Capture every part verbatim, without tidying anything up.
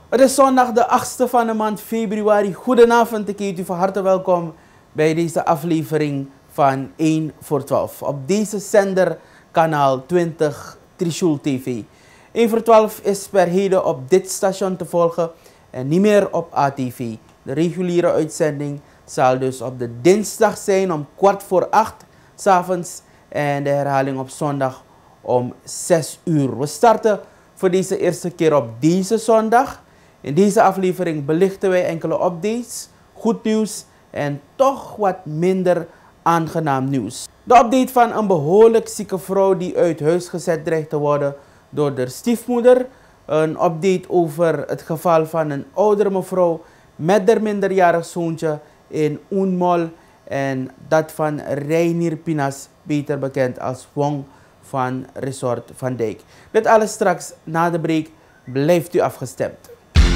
Het is zondag de achtste van de maand februari. Goedenavond, ik heet u van harte welkom bij deze aflevering van één voor twaalf. Op deze zender kanaal twintig Trishul T V. één voor twaalf is per heden op dit station te volgen en niet meer op A T V. De reguliere uitzending zal dus op de dinsdag zijn om kwart voor acht 's avonds en de herhaling op zondag om zes uur. We starten voor deze eerste keer op deze zondag. In deze aflevering belichten wij enkele updates, goed nieuws en toch wat minder aangenaam nieuws. De update van een behoorlijk zieke vrouw die uit huis gezet dreigt te worden door de stiefmoeder. Een update over het geval van een oudere mevrouw met haar minderjarig zoontje in Oenmol. En dat van Reinier Pinas, beter bekend als Wong van Resort Van Dijk. Dit alles straks na de break. Blijft u afgestemd.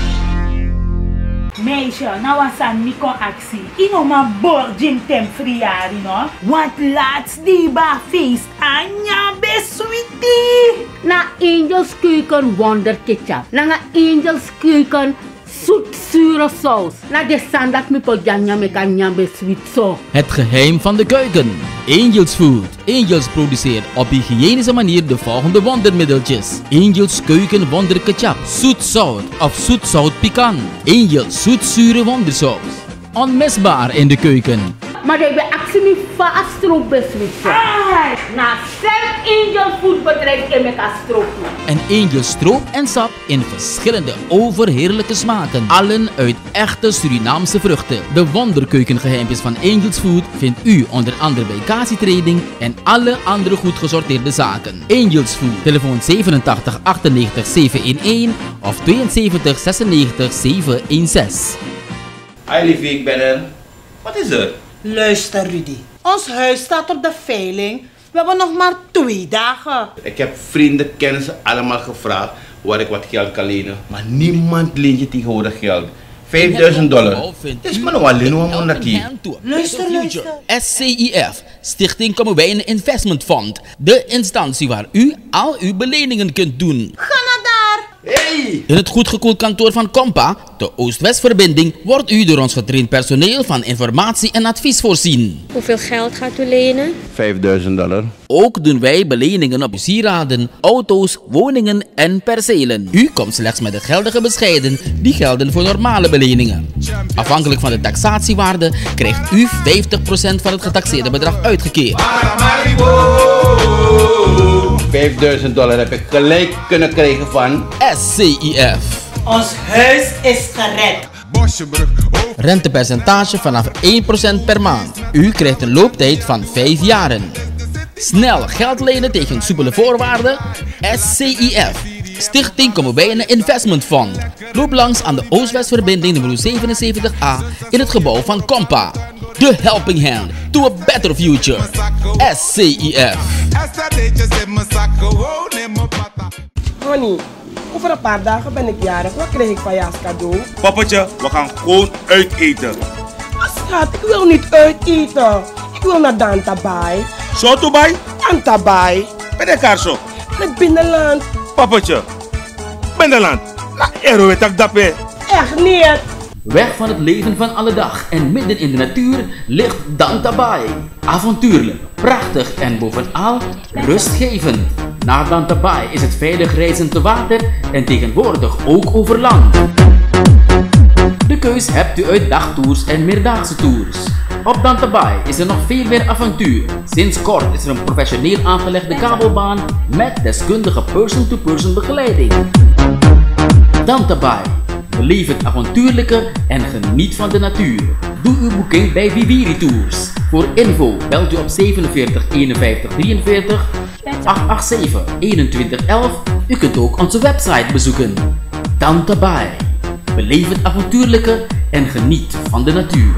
Meisje, nou was aan Nico actie. Ino ma boarding tem friari, no? Want laatst die ba feest anja besweetie. Na Angels Keuken Wonder Ketchup. Na Angels Keuken zoet zure saus. Na de sandat me po janja me kan nyambe sweet so. Het geheim van de keuken. Angels Food. Angels produceert op hygiënische manier de volgende wondermiddeltjes. Angels Keuken Wonder Ketchup. Zoet zout of zoet zout pikant. Angels zoetzure wondersaus. Onmisbaar in de keuken. Maar ik ben actie niet vast beswitsen. Na zelf Angel Food bedrijf ik met stroop. En Angel stroop en sap in verschillende overheerlijke smaken. Allen uit echte Surinaamse vruchten. De wonderkeukengeheimpjes van Angels Food vindt u onder andere bij Kasi Trading en alle andere goed gesorteerde zaken. Angels Food, telefoon zevenentachtig achtennegentig zevenhonderdéén of tweeënzeventig zesennegentig zevenhonderdzestig. Hi liefie, ik ben er. Wat is er? Luister Rudy, ons huis staat op de veiling. We hebben nog maar twee dagen. Ik heb vrienden, kennissen allemaal gevraagd waar ik wat geld kan lenen. Maar niemand leent je tegenwoordig geld. vijfduizend dollar. Het is maar nog alleen een monarchie. Luister, luister. S C I F, Stichting Kommerwijnen Investment Fund. De instantie waar u al uw beleningen kunt doen. Ga naar daar. Hey! In het goedgekoeld kantoor van Compa, de Oost-West-verbinding, wordt u door ons getraind personeel van informatie en advies voorzien. Hoeveel geld gaat u lenen? vijfduizend dollar. Ook doen wij beleningen op sieraden, auto's, woningen en percelen. U komt slechts met de geldige bescheiden die gelden voor normale beleningen. Afhankelijk van de taxatiewaarde krijgt u vijftig procent van het getaxeerde bedrag uitgekeerd. vijfduizend dollar heb ik gelijk kunnen krijgen van S C I F. Ons huis is gered. Rentepercentage vanaf één procent per maand. U krijgt een looptijd van vijf jaren. Snel geld lenen tegen soepele voorwaarden. S C I F. Stichting Kommerwijnen Investment Fund. Loop langs aan de Oost-West-verbinding nummer zevenenzeventig A in het gebouw van Compa. The helping hand to a better future. S C I F. Honey, over een paar dagen ben ik jarig. Wat krijg ik van jou als cadeau? Pappatje, we gaan gewoon uit eten. Maar schat, ik wil niet uit eten. Ik wil naar Dantabai. Zo toe bij? Dantabai. Ben ik daar zo? Het binnenland. Pappatje, binnenland. Maar ero weet ik dat weer. Echt niet. Weg van het leven van alle dag en midden in de natuur ligt Dantabai. Avontuurlijk, prachtig en bovenal rustgevend. Na Dantabai is het veilig reizen te water en tegenwoordig ook over land. De keus hebt u uit dagtours en meerdaagse tours. Op Dantabai is er nog veel meer avontuur. Sinds kort is er een professioneel aangelegde kabelbaan met deskundige person-to-person begeleiding. Dantabai. Beleef het avontuurlijke en geniet van de natuur. Doe uw boeking bij Viviri Tours. Voor info belt u op zevenenveertig eenenvijftig drieënveertig, achthonderdzevenentachtig eenentwintig elf. U kunt ook onze website bezoeken. Dantabai. Beleef het avontuurlijke en geniet van de natuur.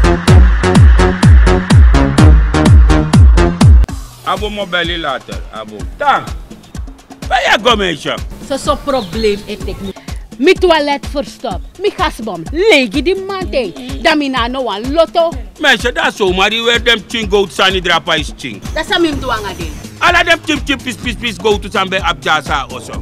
Abo mobile later, abo. Tang. Waar jij go meisje? Zo zo'n probleem is ik niet. Mijn toilet verstopt. Mijn gasbom. Leeg je die man tegen. Dan mijn nou een lotto. Meisje, dat is zo, maar die weer dem ching go to sani drapa is ching. Dat is mijn dwang aan. Alla dem chip chip pis pis pis go to sambe abjasa also.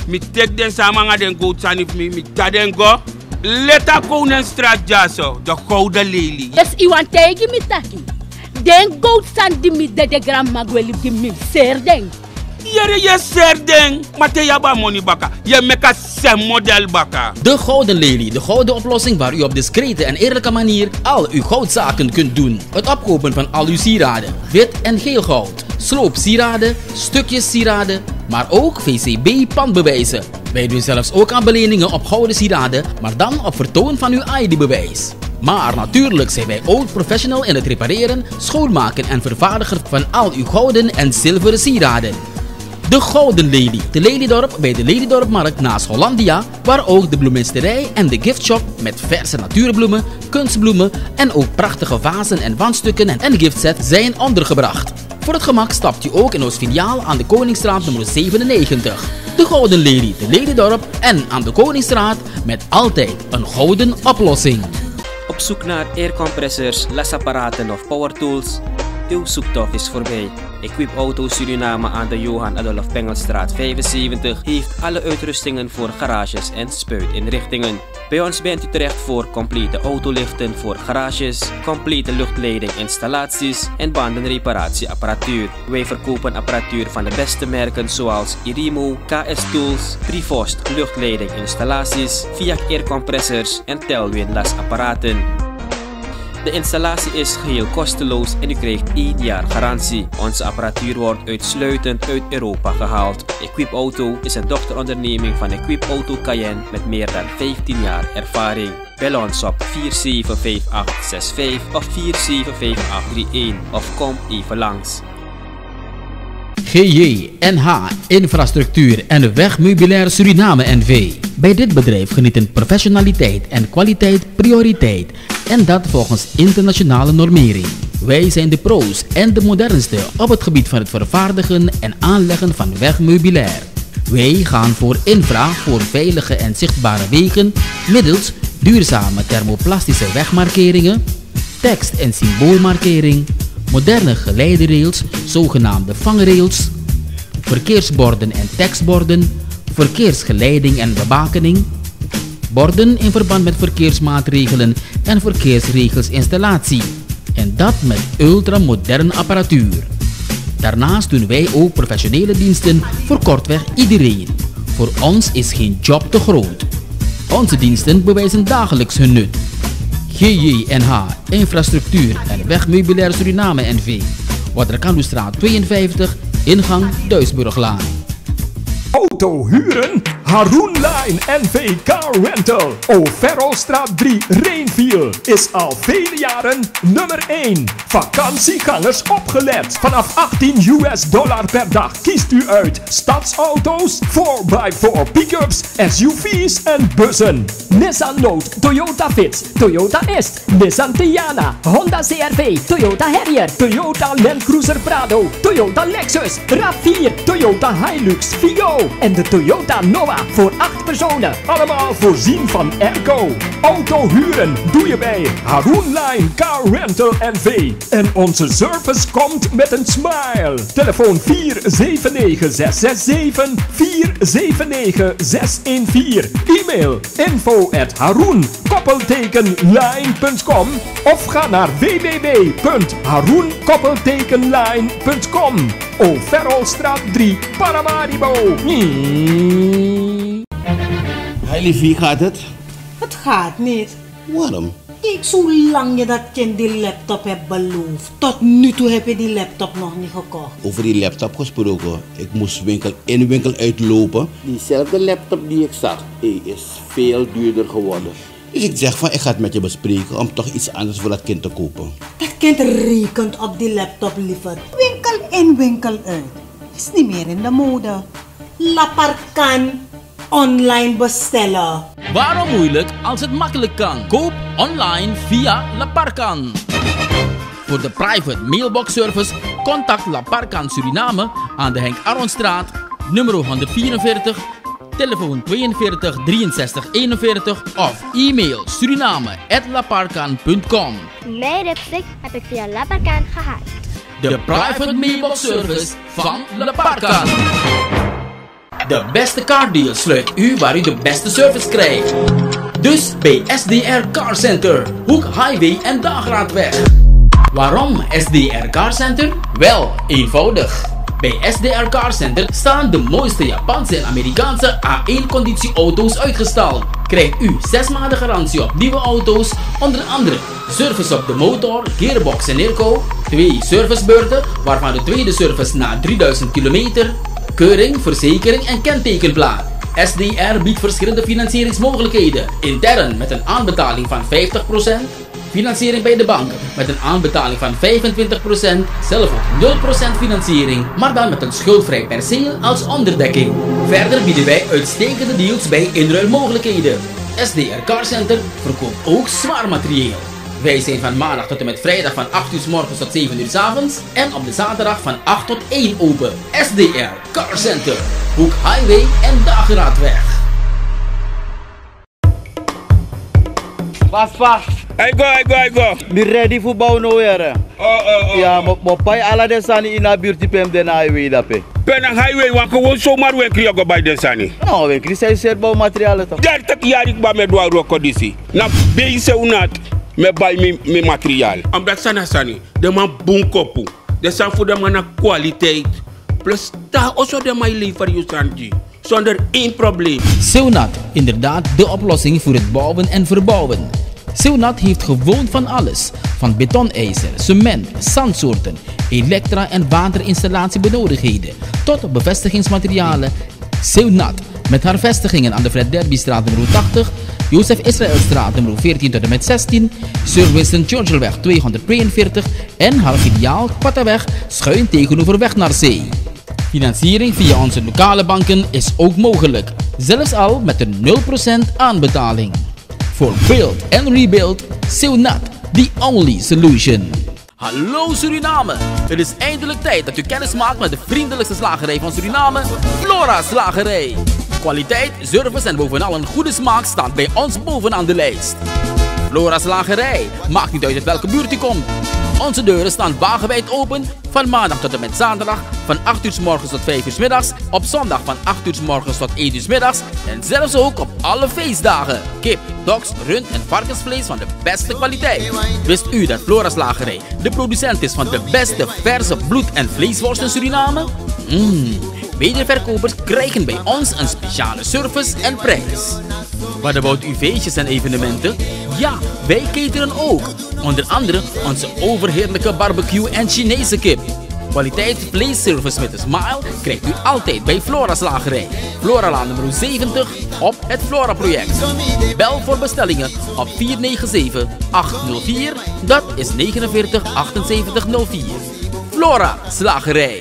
Mi tek den samen aan den goot sanif mi mi taden go. Leta Konenstraat jaso, de gouden lelie. Yes, iwan tegi mi taki. Den goat san di mi de de grandma gweli di mi ser den. Jere je ser den, maar te jaba money baka. Je meka sem model baka. De Gouden Lelie, de gouden oplossing waar u op discrete en eerlijke manier al uw goudzaken kunt doen. Het opkopen van al uw sieraden, wit en geel goud, sloopsieraden, stukjes sieraden, maar ook V C B-pandbewijzen. Wij doen zelfs ook aan beleningen op gouden sieraden, maar dan op vertoon van uw I D-bewijs. Maar natuurlijk zijn wij ook professional in het repareren, schoonmaken en vervaardigen van al uw gouden en zilveren sieraden. De Gouden Lelie, te Lelydorp bij de Lelydorpmarkt naast Hollandia, waar ook de bloemisterij en de giftshop met verse natuurbloemen, kunstbloemen en ook prachtige vazen en wandstukken en giftset zijn ondergebracht. Voor het gemak stapt u ook in ons filiaal aan de Koningsstraat nummer zevenennegentig. De Gouden Lelie, te Lelydorp en aan de Koningsstraat met altijd een gouden oplossing. Op zoek naar aircompressors, lesapparaten of power tools? Uw zoektocht is voorbij. Equip Auto Suriname aan de Johan Adolf Pengelstraat vijfenzeventig heeft alle uitrustingen voor garages en spuitinrichtingen. Bij ons bent u terecht voor complete autoliften voor garages, complete luchtleidinginstallaties en bandenreparatieapparatuur. Wij verkopen apparatuur van de beste merken zoals Irimo, K S Tools, Prevost luchtleidinginstallaties, Fiat aircompressors en Telwin lasapparaten. De installatie is geheel kosteloos en u krijgt één jaar garantie. Onze apparatuur wordt uitsluitend uit Europa gehaald. Equip Auto is een dochteronderneming van Equip Auto Cayenne met meer dan vijftien jaar ervaring. Bel ons op vier zeven vijf acht zes vijf of vier zeven vijf acht drie een of kom even langs. G J N H Infrastructuur en Wegmeubilair Suriname N V. Bij dit bedrijf genieten professionaliteit en kwaliteit prioriteit en dat volgens internationale normering. Wij zijn de pro's en de modernste op het gebied van het vervaardigen en aanleggen van wegmeubilair. Wij gaan voor infra voor veilige en zichtbare wegen middels duurzame thermoplastische wegmarkeringen, tekst- en symboolmarkering, moderne geleiderails, zogenaamde vangrails, verkeersborden en tekstborden, verkeersgeleiding en bewakening, borden in verband met verkeersmaatregelen en verkeersregelsinstallatie. En dat met ultramoderne apparatuur. Daarnaast doen wij ook professionele diensten voor kortweg iedereen. Voor ons is geen job te groot. Onze diensten bewijzen dagelijks hun nut. G J N H Infrastructuur en Wegmeubilair Suriname N V. Waterkanoestraat tweeënvijftig, ingang Duisburglaan. Auto huren? Haroon Line N V Car Rental. O'Farrellstraat drie, Reenviel is al vele jaren nummer één. Vakantiegangers opgelet. Vanaf achttien U S dollar per dag kiest u uit stadsauto's, four by four pick-ups, S U V's en bussen. Nissan Note, Toyota Vitz, Toyota Est, Nissan Tiana, Honda C R V, Toyota Harrier, Toyota Land Cruiser Prado, Toyota Lexus, RAV vier, Toyota Hilux, Figo en de Toyota Noah voor acht personen. Allemaal voorzien van airco. Auto huren doe je bij Haroon Line Car Rental N V. En onze service komt met een smile. Telefoon vier zeven negen zes zes zeven vier zeven negen zes een vier. E-mail info at haroon line punt com of ga naar w w w punt haroon line punt com. O'Farrellstraat drie, Paramaribo. Hi liefie, gaat het? Het gaat niet. Waarom? Kijk, zolang je dat kind die laptop hebt beloofd. Tot nu toe heb je die laptop nog niet gekocht. Over die laptop gesproken. Ik moest winkel in winkel uitlopen. Diezelfde laptop die ik zag, die is veel duurder geworden. Dus ik zeg van, ik ga het met je bespreken om toch iets anders voor dat kind te kopen. Dat kind rekent op die laptop liever. Winkel in, winkel uit. Is niet meer in de mode. Laparkan online bestellen. Waarom moeilijk als het makkelijk kan? Koop online via Laparkan. Voor de private mailbox service contact Laparkan Suriname aan de Henk Aronstraat, nummer honderdvierenveertig, telefoon tweeënveertig drieënzestig eenenveertig of e-mail suriname at laparkan punt com. Mijn lipstick heb ik via Laparkan gehaald. De private mailbox service van Laparkan. De beste cardeal sluit u waar u de beste service krijgt. Dus bij S D R Car Center, Hoek Highway en Dagraadweg. Waarom S D R Car Center? Wel, eenvoudig. Bij S D R Car Center staan de mooiste Japanse en Amerikaanse A één conditie auto's uitgestald. Krijgt u zes maanden garantie op nieuwe auto's, onder andere service op de motor, gearbox en airco, twee servicebeurten, waarvan de tweede service na drieduizend kilometer, keuring, verzekering en kentekenplaat. S D R biedt verschillende financieringsmogelijkheden, intern met een aanbetaling van vijftig procent, financiering bij de bank met een aanbetaling van vijfentwintig procent, zelf ook nul procent financiering, maar dan met een schuldvrij perceel als onderdekking. Verder bieden wij uitstekende deals bij inruilmogelijkheden. S D R Car Center verkoopt ook zwaar materieel. Wij zijn van maandag tot en met vrijdag van acht uur 's morgens tot zeven uur 's avonds en op de zaterdag van acht tot één open. S D R Car Center, Hoek Highway en Dageraadweg. Pas, pas. I go, I go, I go. Be ready voor bouw nou weer. Oh, oh, oh. Ja, maar maar pai ala de sani in de buurt die pem de highway dape. Penang highway, want gewoon zomaar winkelen je bij de sani. Nou, winkelen zijn zeer bouwmaterialen toch? dertig jaar ik ben met door conditie. Na bezig unat met bij mijn materiaal. Omdat sana sani, de man boom kopu. De san voor de man naar kwaliteit. Plus daar also de man leveren je sanji. Zonder één probleem. Seonat, inderdaad de oplossing voor het bouwen en verbouwen. Seonat heeft gewoon van alles. Van betonijzer, cement, zandsoorten, elektra- en waterinstallatiebenoodigheden tot bevestigingsmaterialen. Seonat, met haar vestigingen aan de Fred Derbystraat nummer tachtig, Jozef Israëlstraat nummer veertien tot en met zestien, Sir Winston Churchillweg tweehonderdtweeënveertig en haar filiaal Quattaweg schuin tegenover weg naar zee. Financiering via onze lokale banken is ook mogelijk, zelfs al met een nul procent aanbetaling. Voor build en rebuild, Seonat, the only solution. Hallo Suriname! Het is eindelijk tijd dat u kennis maakt met de vriendelijkste slagerij van Suriname, Flora Slagerij. Kwaliteit, service en bovenal een goede smaak staan bij ons bovenaan de lijst. Flora Slagerij, maakt niet uit uit welke buurt u komt. Onze deuren staan wagenwijd open van maandag tot en met zaterdag van acht uur 's morgens tot vijf uur 's middags, op zondag van acht uur 's morgens tot één uur 's middags en zelfs ook op alle feestdagen. Kip, doks, rund en varkensvlees van de beste kwaliteit. Wist u dat Flora Slagerij de producent is van de beste verse bloed- en vleesworst in Suriname? Mmm, wederverkopers krijgen bij ons een speciale service en prijs. Wat about uw feestjes en evenementen? Ja, wij cateren ook. Onder andere onze overheerlijke barbecue en Chinese kip. Kwaliteit vleesservice met een smile krijgt u altijd bij Flora Slagerij. Floralaan nummer zeventig op het Flora project. Bel voor bestellingen op vier negen zeven, acht nul vier, dat is negenenveertig achtenzeventig nul vier. Flora Slagerij.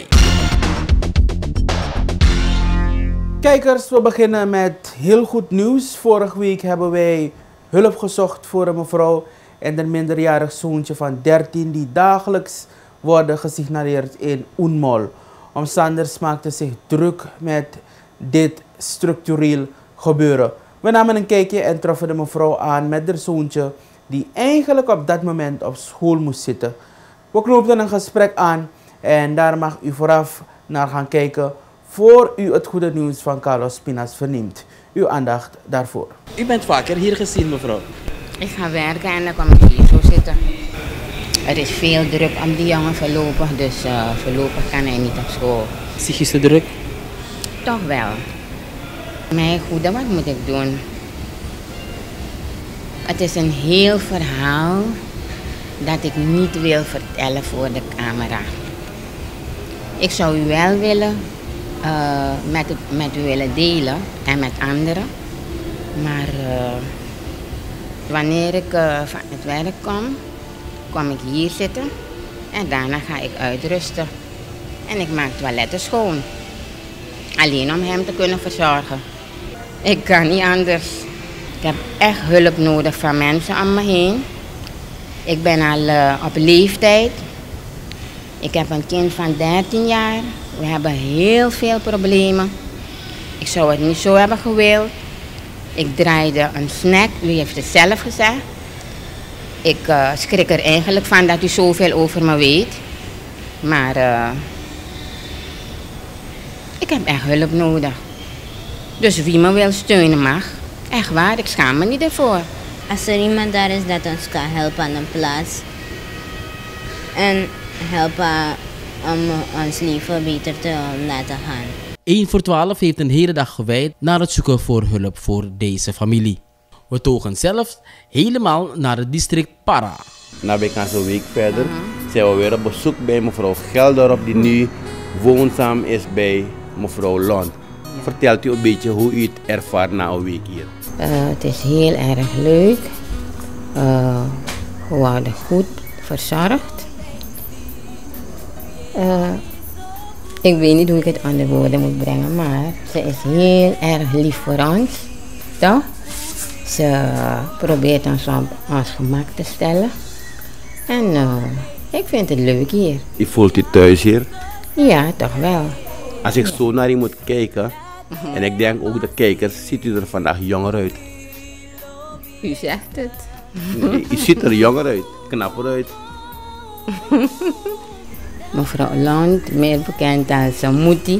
Kijkers, we beginnen met heel goed nieuws. Vorige week hebben wij hulp gezocht voor een mevrouw en een minderjarig zoontje van dertien die dagelijks worden gesignaleerd in Oenmol. Omstanders maakten zich druk met dit structureel gebeuren. We namen een kijkje en troffen de mevrouw aan met haar zoontje die eigenlijk op dat moment op school moest zitten. We knoopten een gesprek aan en daar mag u vooraf naar gaan kijken voor u het goede nieuws van Carlos Pinas verneemt. Uw aandacht daarvoor. U bent vaker hier gezien, mevrouw? Ik ga werken en dan kom ik hier zo zitten. Er is veel druk om die jongen voorlopig, dus uh, voorlopig kan hij niet op school. Psychische druk? Toch wel. Mijn goede, wat moet ik doen? Het is een heel verhaal dat ik niet wil vertellen voor de camera. Ik zou u wel willen uh, met, het, met u willen delen en met anderen. Maar uh, wanneer ik uh, van het werk kom, kom ik hier zitten en daarna ga ik uitrusten. En ik maak toiletten schoon. Alleen om hem te kunnen verzorgen. Ik kan niet anders. Ik heb echt hulp nodig van mensen om me heen. Ik ben al uh, op leeftijd. Ik heb een kind van dertien jaar. We hebben heel veel problemen. Ik zou het niet zo hebben gewild. Ik draaide een snack, u heeft het zelf gezegd. Ik uh, schrik er eigenlijk van dat u zoveel over me weet. Maar uh, ik heb echt hulp nodig. Dus wie me wil steunen mag. Echt waar, ik schaam me niet ervoor. Als er iemand daar is dat ons kan helpen aan een plaats. En helpen om ons leven beter te laten gaan. één voor twaalf heeft een hele dag gewijd naar het zoeken voor hulp voor deze familie. We togen zelfs helemaal naar het district Para. Na een week verder zijn we weer op bezoek bij mevrouw Geldorp die nu woonzaam is bij mevrouw Lond. Vertelt u een beetje hoe u het ervaart na een week hier? Uh, het is heel erg leuk. Uh, we worden goed verzorgd. Uh, ik weet niet hoe ik het onder woorden moet brengen, maar ze is heel erg lief voor ons. Toch? Ze probeert ons op ons gemak te stellen. En uh, ik vind het leuk hier. Je voelt u thuis hier? Ja, toch wel. Als ik zo naar u moet kijken, en ik denk ook de kijkers, ziet u er vandaag jonger uit. U zegt het. Nee, u ziet er jonger uit, knapper uit. Mevrouw Lond, meer bekend als Moetie.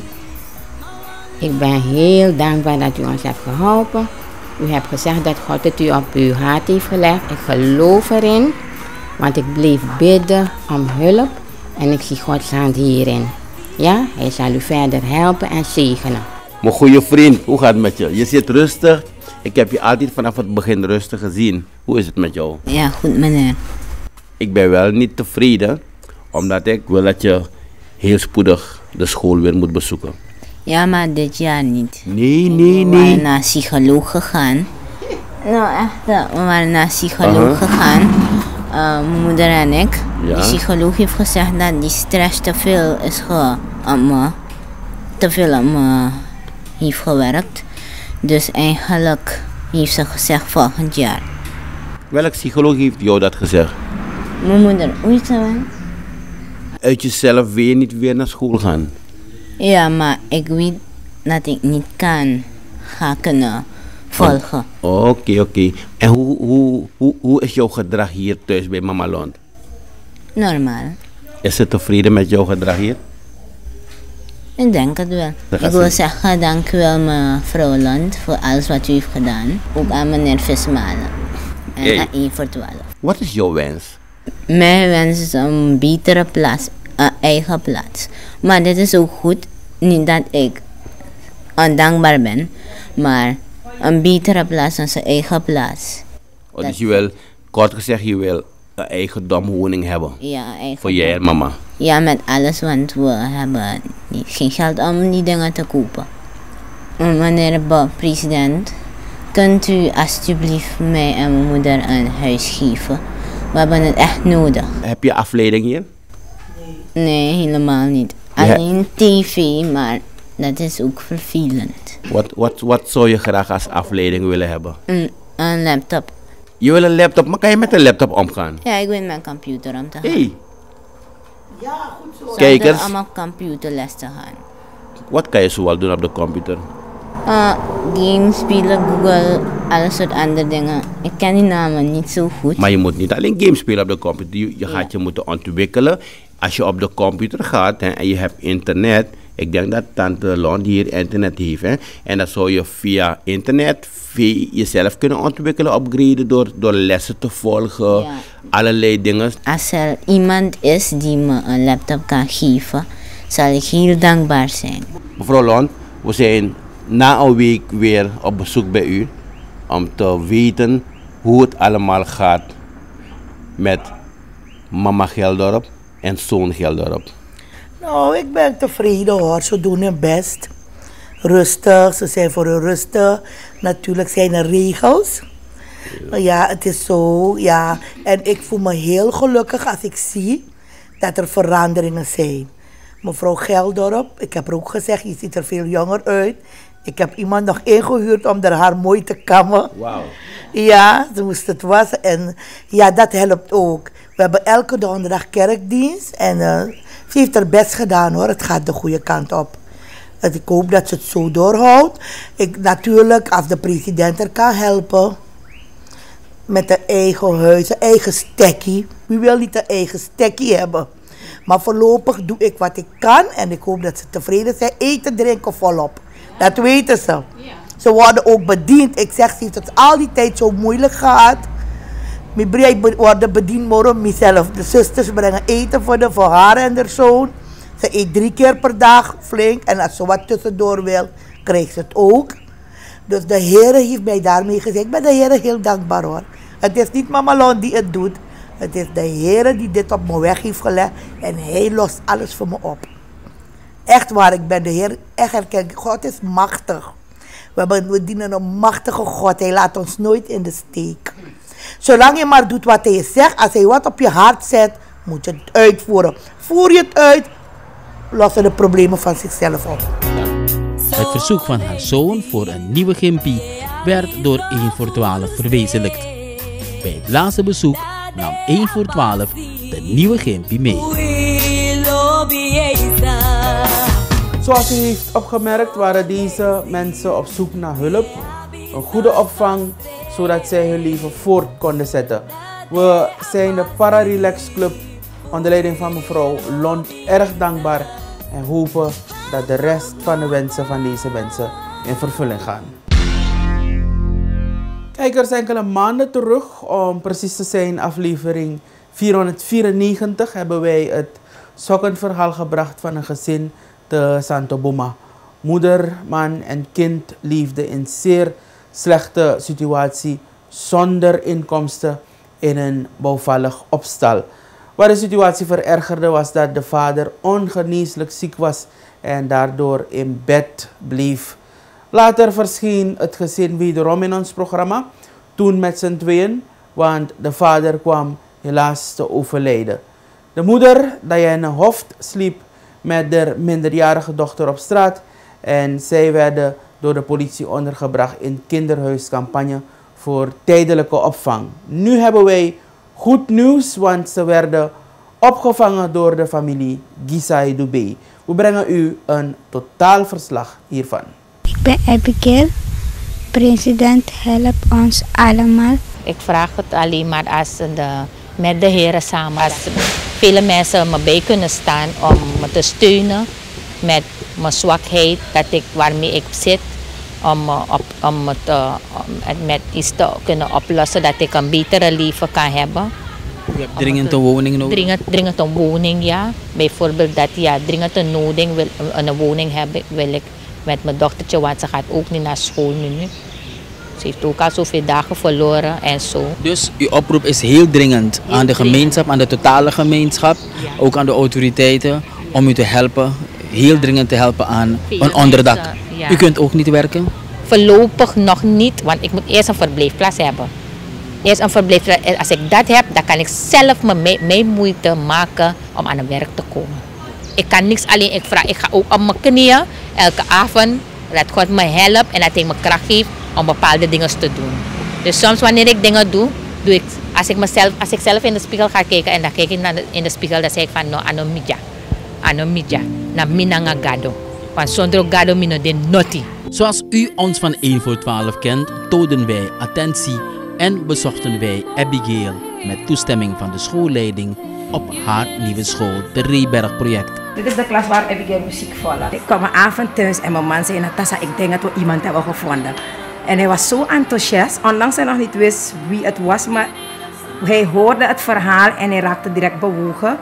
Ik ben heel dankbaar dat u ons hebt geholpen. U hebt gezegd dat God het u op uw hart heeft gelegd. Ik geloof erin, want ik bleef bidden om hulp en ik zie Gods hand hierin. Ja, hij zal u verder helpen en zegenen. Mijn goede vriend, hoe gaat het met je? Je zit rustig. Ik heb je altijd vanaf het begin rustig gezien. Hoe is het met jou? Ja, goed meneer. Ik ben wel niet tevreden, omdat ik wil dat je heel spoedig de school weer moet bezoeken. Ja, maar dit jaar niet. Nee, nee, nee. We waren naar psycholoog gegaan. Nou echt, we waren naar psycholoog uh-huh. gegaan. Uh, mijn moeder en ik. Ja. De psycholoog heeft gezegd dat die stress te veel is ge, om, uh, te veel om uh, heeft gewerkt. Dus eigenlijk heeft ze gezegd volgend jaar. Welk psycholoog heeft jou dat gezegd? Mijn moeder, hoe is het? Uit jezelf wil je niet weer naar school gaan? Ja, maar ik weet dat ik niet kan gaan kunnen volgen. Oké, oh, oké. Okay, okay. En hoe, hoe, hoe, hoe is jouw gedrag hier thuis bij Mama Lond? Normaal. Is ze tevreden met jouw gedrag hier? Ik denk het wel. Ik wil zien. zeggen dank u wel mevrouw Lond voor alles wat u heeft gedaan. Ook aan meneer Vismalen. En hey. aan één voor twaalf. Wat is jouw wens? Mijn wens is een betere plaats. Een eigen plaats. Maar dit is ook goed. Niet dat ik ondankbaar ben. Maar een betere plaats dan zijn eigen plaats. Oh, dus je wil, kort gezegd, je wil een eigendom woning hebben? Ja, eigen. Voor jij en mama? Ja, met alles, want we hebben niet, geen geld om die dingen te kopen. Meneer de president, kunt u alsjeblieft mij en mijn moeder een huis geven? We hebben het echt nodig. Heb je afleiding hier? Nee, helemaal niet. Alleen ja. tv, maar dat is ook vervelend. Wat, wat, wat zou je graag als afleiding willen hebben? Een, een laptop. Je wil een laptop, maar kan je met een laptop omgaan? Ja, ik wil met een computer om te gaan. Hey. Ja, goed zo. Kijkers. Om op computerles te gaan. Wat kan je zoal doen op de computer? Uh, games spelen, Google, alles soort andere dingen. Ik ken die namen niet zo goed. Maar je moet niet alleen games spelen op de computer. Je, je ja. gaat je moeten ontwikkelen. Als je op de computer gaat hè, en je hebt internet. Ik denk dat tante Lond hier internet heeft. Hè, en dan zou je via internet via jezelf kunnen ontwikkelen, upgraden door, door lessen te volgen. Ja. Allerlei dingen. Als er iemand is die me een laptop kan geven, zal ik heel dankbaar zijn. Mevrouw Lond, we zijn na een week weer op bezoek bij u. Om te weten hoe het allemaal gaat met mama Geldorp en zoon Geldorp. Nou, ik ben tevreden hoor. Ze doen hun best. Rustig, ze zijn voor hun rustig. Natuurlijk zijn er regels. Ja, het is zo, ja. En ik voel me heel gelukkig als ik zie dat er veranderingen zijn. Mevrouw Geldorp, ik heb er ook gezegd, je ziet er veel jonger uit. Ik heb iemand nog ingehuurd om er haar mooi te kammen. Wauw. Ja, ze moest het wassen. En ja, dat helpt ook. We hebben elke donderdag kerkdienst. En uh, ze heeft haar best gedaan hoor. Het gaat de goede kant op. En ik hoop dat ze het zo doorhoudt. Ik, natuurlijk, als de president er kan helpen. Met een eigen huis, een eigen stekkie. Wie wil niet een eigen stekkie hebben? Maar voorlopig doe ik wat ik kan. En ik hoop dat ze tevreden zijn. Eten, drinken volop. Dat weten ze. Ze worden ook bediend. Ik zeg, ze heeft het al die tijd zo moeilijk gehad. Mijn broer worden bediend door mezelf. De zusters brengen eten voor, de, voor haar en haar zoon. Ze eet drie keer per dag flink. En als ze wat tussendoor wil, krijgt ze het ook. Dus de Heer heeft mij daarmee gezegd. Ik ben de Heer heel dankbaar hoor. Het is niet Mama Lon die het doet. Het is de Heer die dit op mijn weg heeft gelegd. En Hij lost alles voor me op. Echt waar, ik ben de Heer echt herkend. God is machtig. We, hebben, we dienen een machtige God. Hij laat ons nooit in de steek. Zolang je maar doet wat Hij zegt. Als Hij wat op je hart zet, moet je het uitvoeren. Voer je het uit, lossen de problemen van zichzelf op. Het verzoek van haar zoon voor een nieuwe gympie werd door één voor twaalf verwezenlijkt. Bij het laatste bezoek nam één voor twaalf de nieuwe gympie mee. Zoals u heeft opgemerkt waren deze mensen op zoek naar hulp, een goede opvang, zodat zij hun leven voort konden zetten. We zijn de Pararelax Club onder leiding van mevrouw Lont erg dankbaar en hopen dat de rest van de wensen van deze mensen in vervulling gaan. Kijkers, enkele maanden terug, om precies te zijn aflevering vierhonderdvierennegentig, hebben wij het schokkend verhaal gebracht van een gezin te Santo Boma. Moeder, man en kind leefden in zeer slechte situatie zonder inkomsten in een bouwvallig opstal. Waar de situatie verergerde was dat de vader ongeneeslijk ziek was en daardoor in bed bleef. Later verscheen het gezin wederom in ons programma, toen met z'n tweeën, want de vader kwam helaas te overlijden. De moeder, Diane Hoft, sliep met de minderjarige dochter op straat en zij werden door de politie ondergebracht in kinderhuiscampagne voor tijdelijke opvang. Nu hebben wij goed nieuws, want ze werden opgevangen door de familie Gisai Dubé. We brengen u een totaalverslag hiervan. Ik ben Abigail, president Help Ons Allemaal. Ik vraag het alleen maar als de, met de heren samen. Als vele mensen me bij kunnen staan om me te steunen met mijn zwakheid dat ik, waarmee ik zit. Om, op, om het uh, om met iets te kunnen oplossen, dat ik een betere leven kan hebben. U hebt dringend een woning nodig? Dringend, dringend een woning, ja. Bijvoorbeeld dat ja, dringend een nodig wil, een woning hebben wil ik met mijn dochtertje, want ze gaat ook niet naar school nu. Ze heeft ook al zoveel dagen verloren en zo. Dus uw oproep is heel dringend heel aan de gemeenschap, aan de totale gemeenschap, ja. Ook aan de autoriteiten, om u te helpen, heel dringend te helpen aan veel een onderdak. Mensen, ja. U kunt ook niet werken? Voorlopig nog niet, want ik moet eerst een verblijfplaats hebben. Eerst een verblijfplaats. Als ik dat heb, dan kan ik zelf me mijn moeite maken om aan het werk te komen. Ik kan niks alleen, ik vraag, ik ga ook op mijn knieën elke avond, dat God me helpt en dat hij me kracht geeft om bepaalde dingen te doen. Dus soms wanneer ik dingen doe, doe ik, als ik, mezelf, als ik zelf in de spiegel ga kijken en dan kijk ik naar de, in de spiegel, dan zeg ik van no, anomidja, anomidja, na minanga gado. Want zonder gado mino de noti. Zoals u ons van één voor twaalf kent, tonen wij attentie en bezochten wij Abigail met toestemming van de schoolleiding op haar nieuwe school, de Reeberg project. Dit is de klas waar Abigail muziek volgt. Ik kwam een avond thuis en mijn man zei, Natasha, ik denk dat we iemand hebben gevonden. En hij was zo enthousiast, ondanks hij nog niet wist wie het was, maar hij hoorde het verhaal en hij raakte direct bewogen.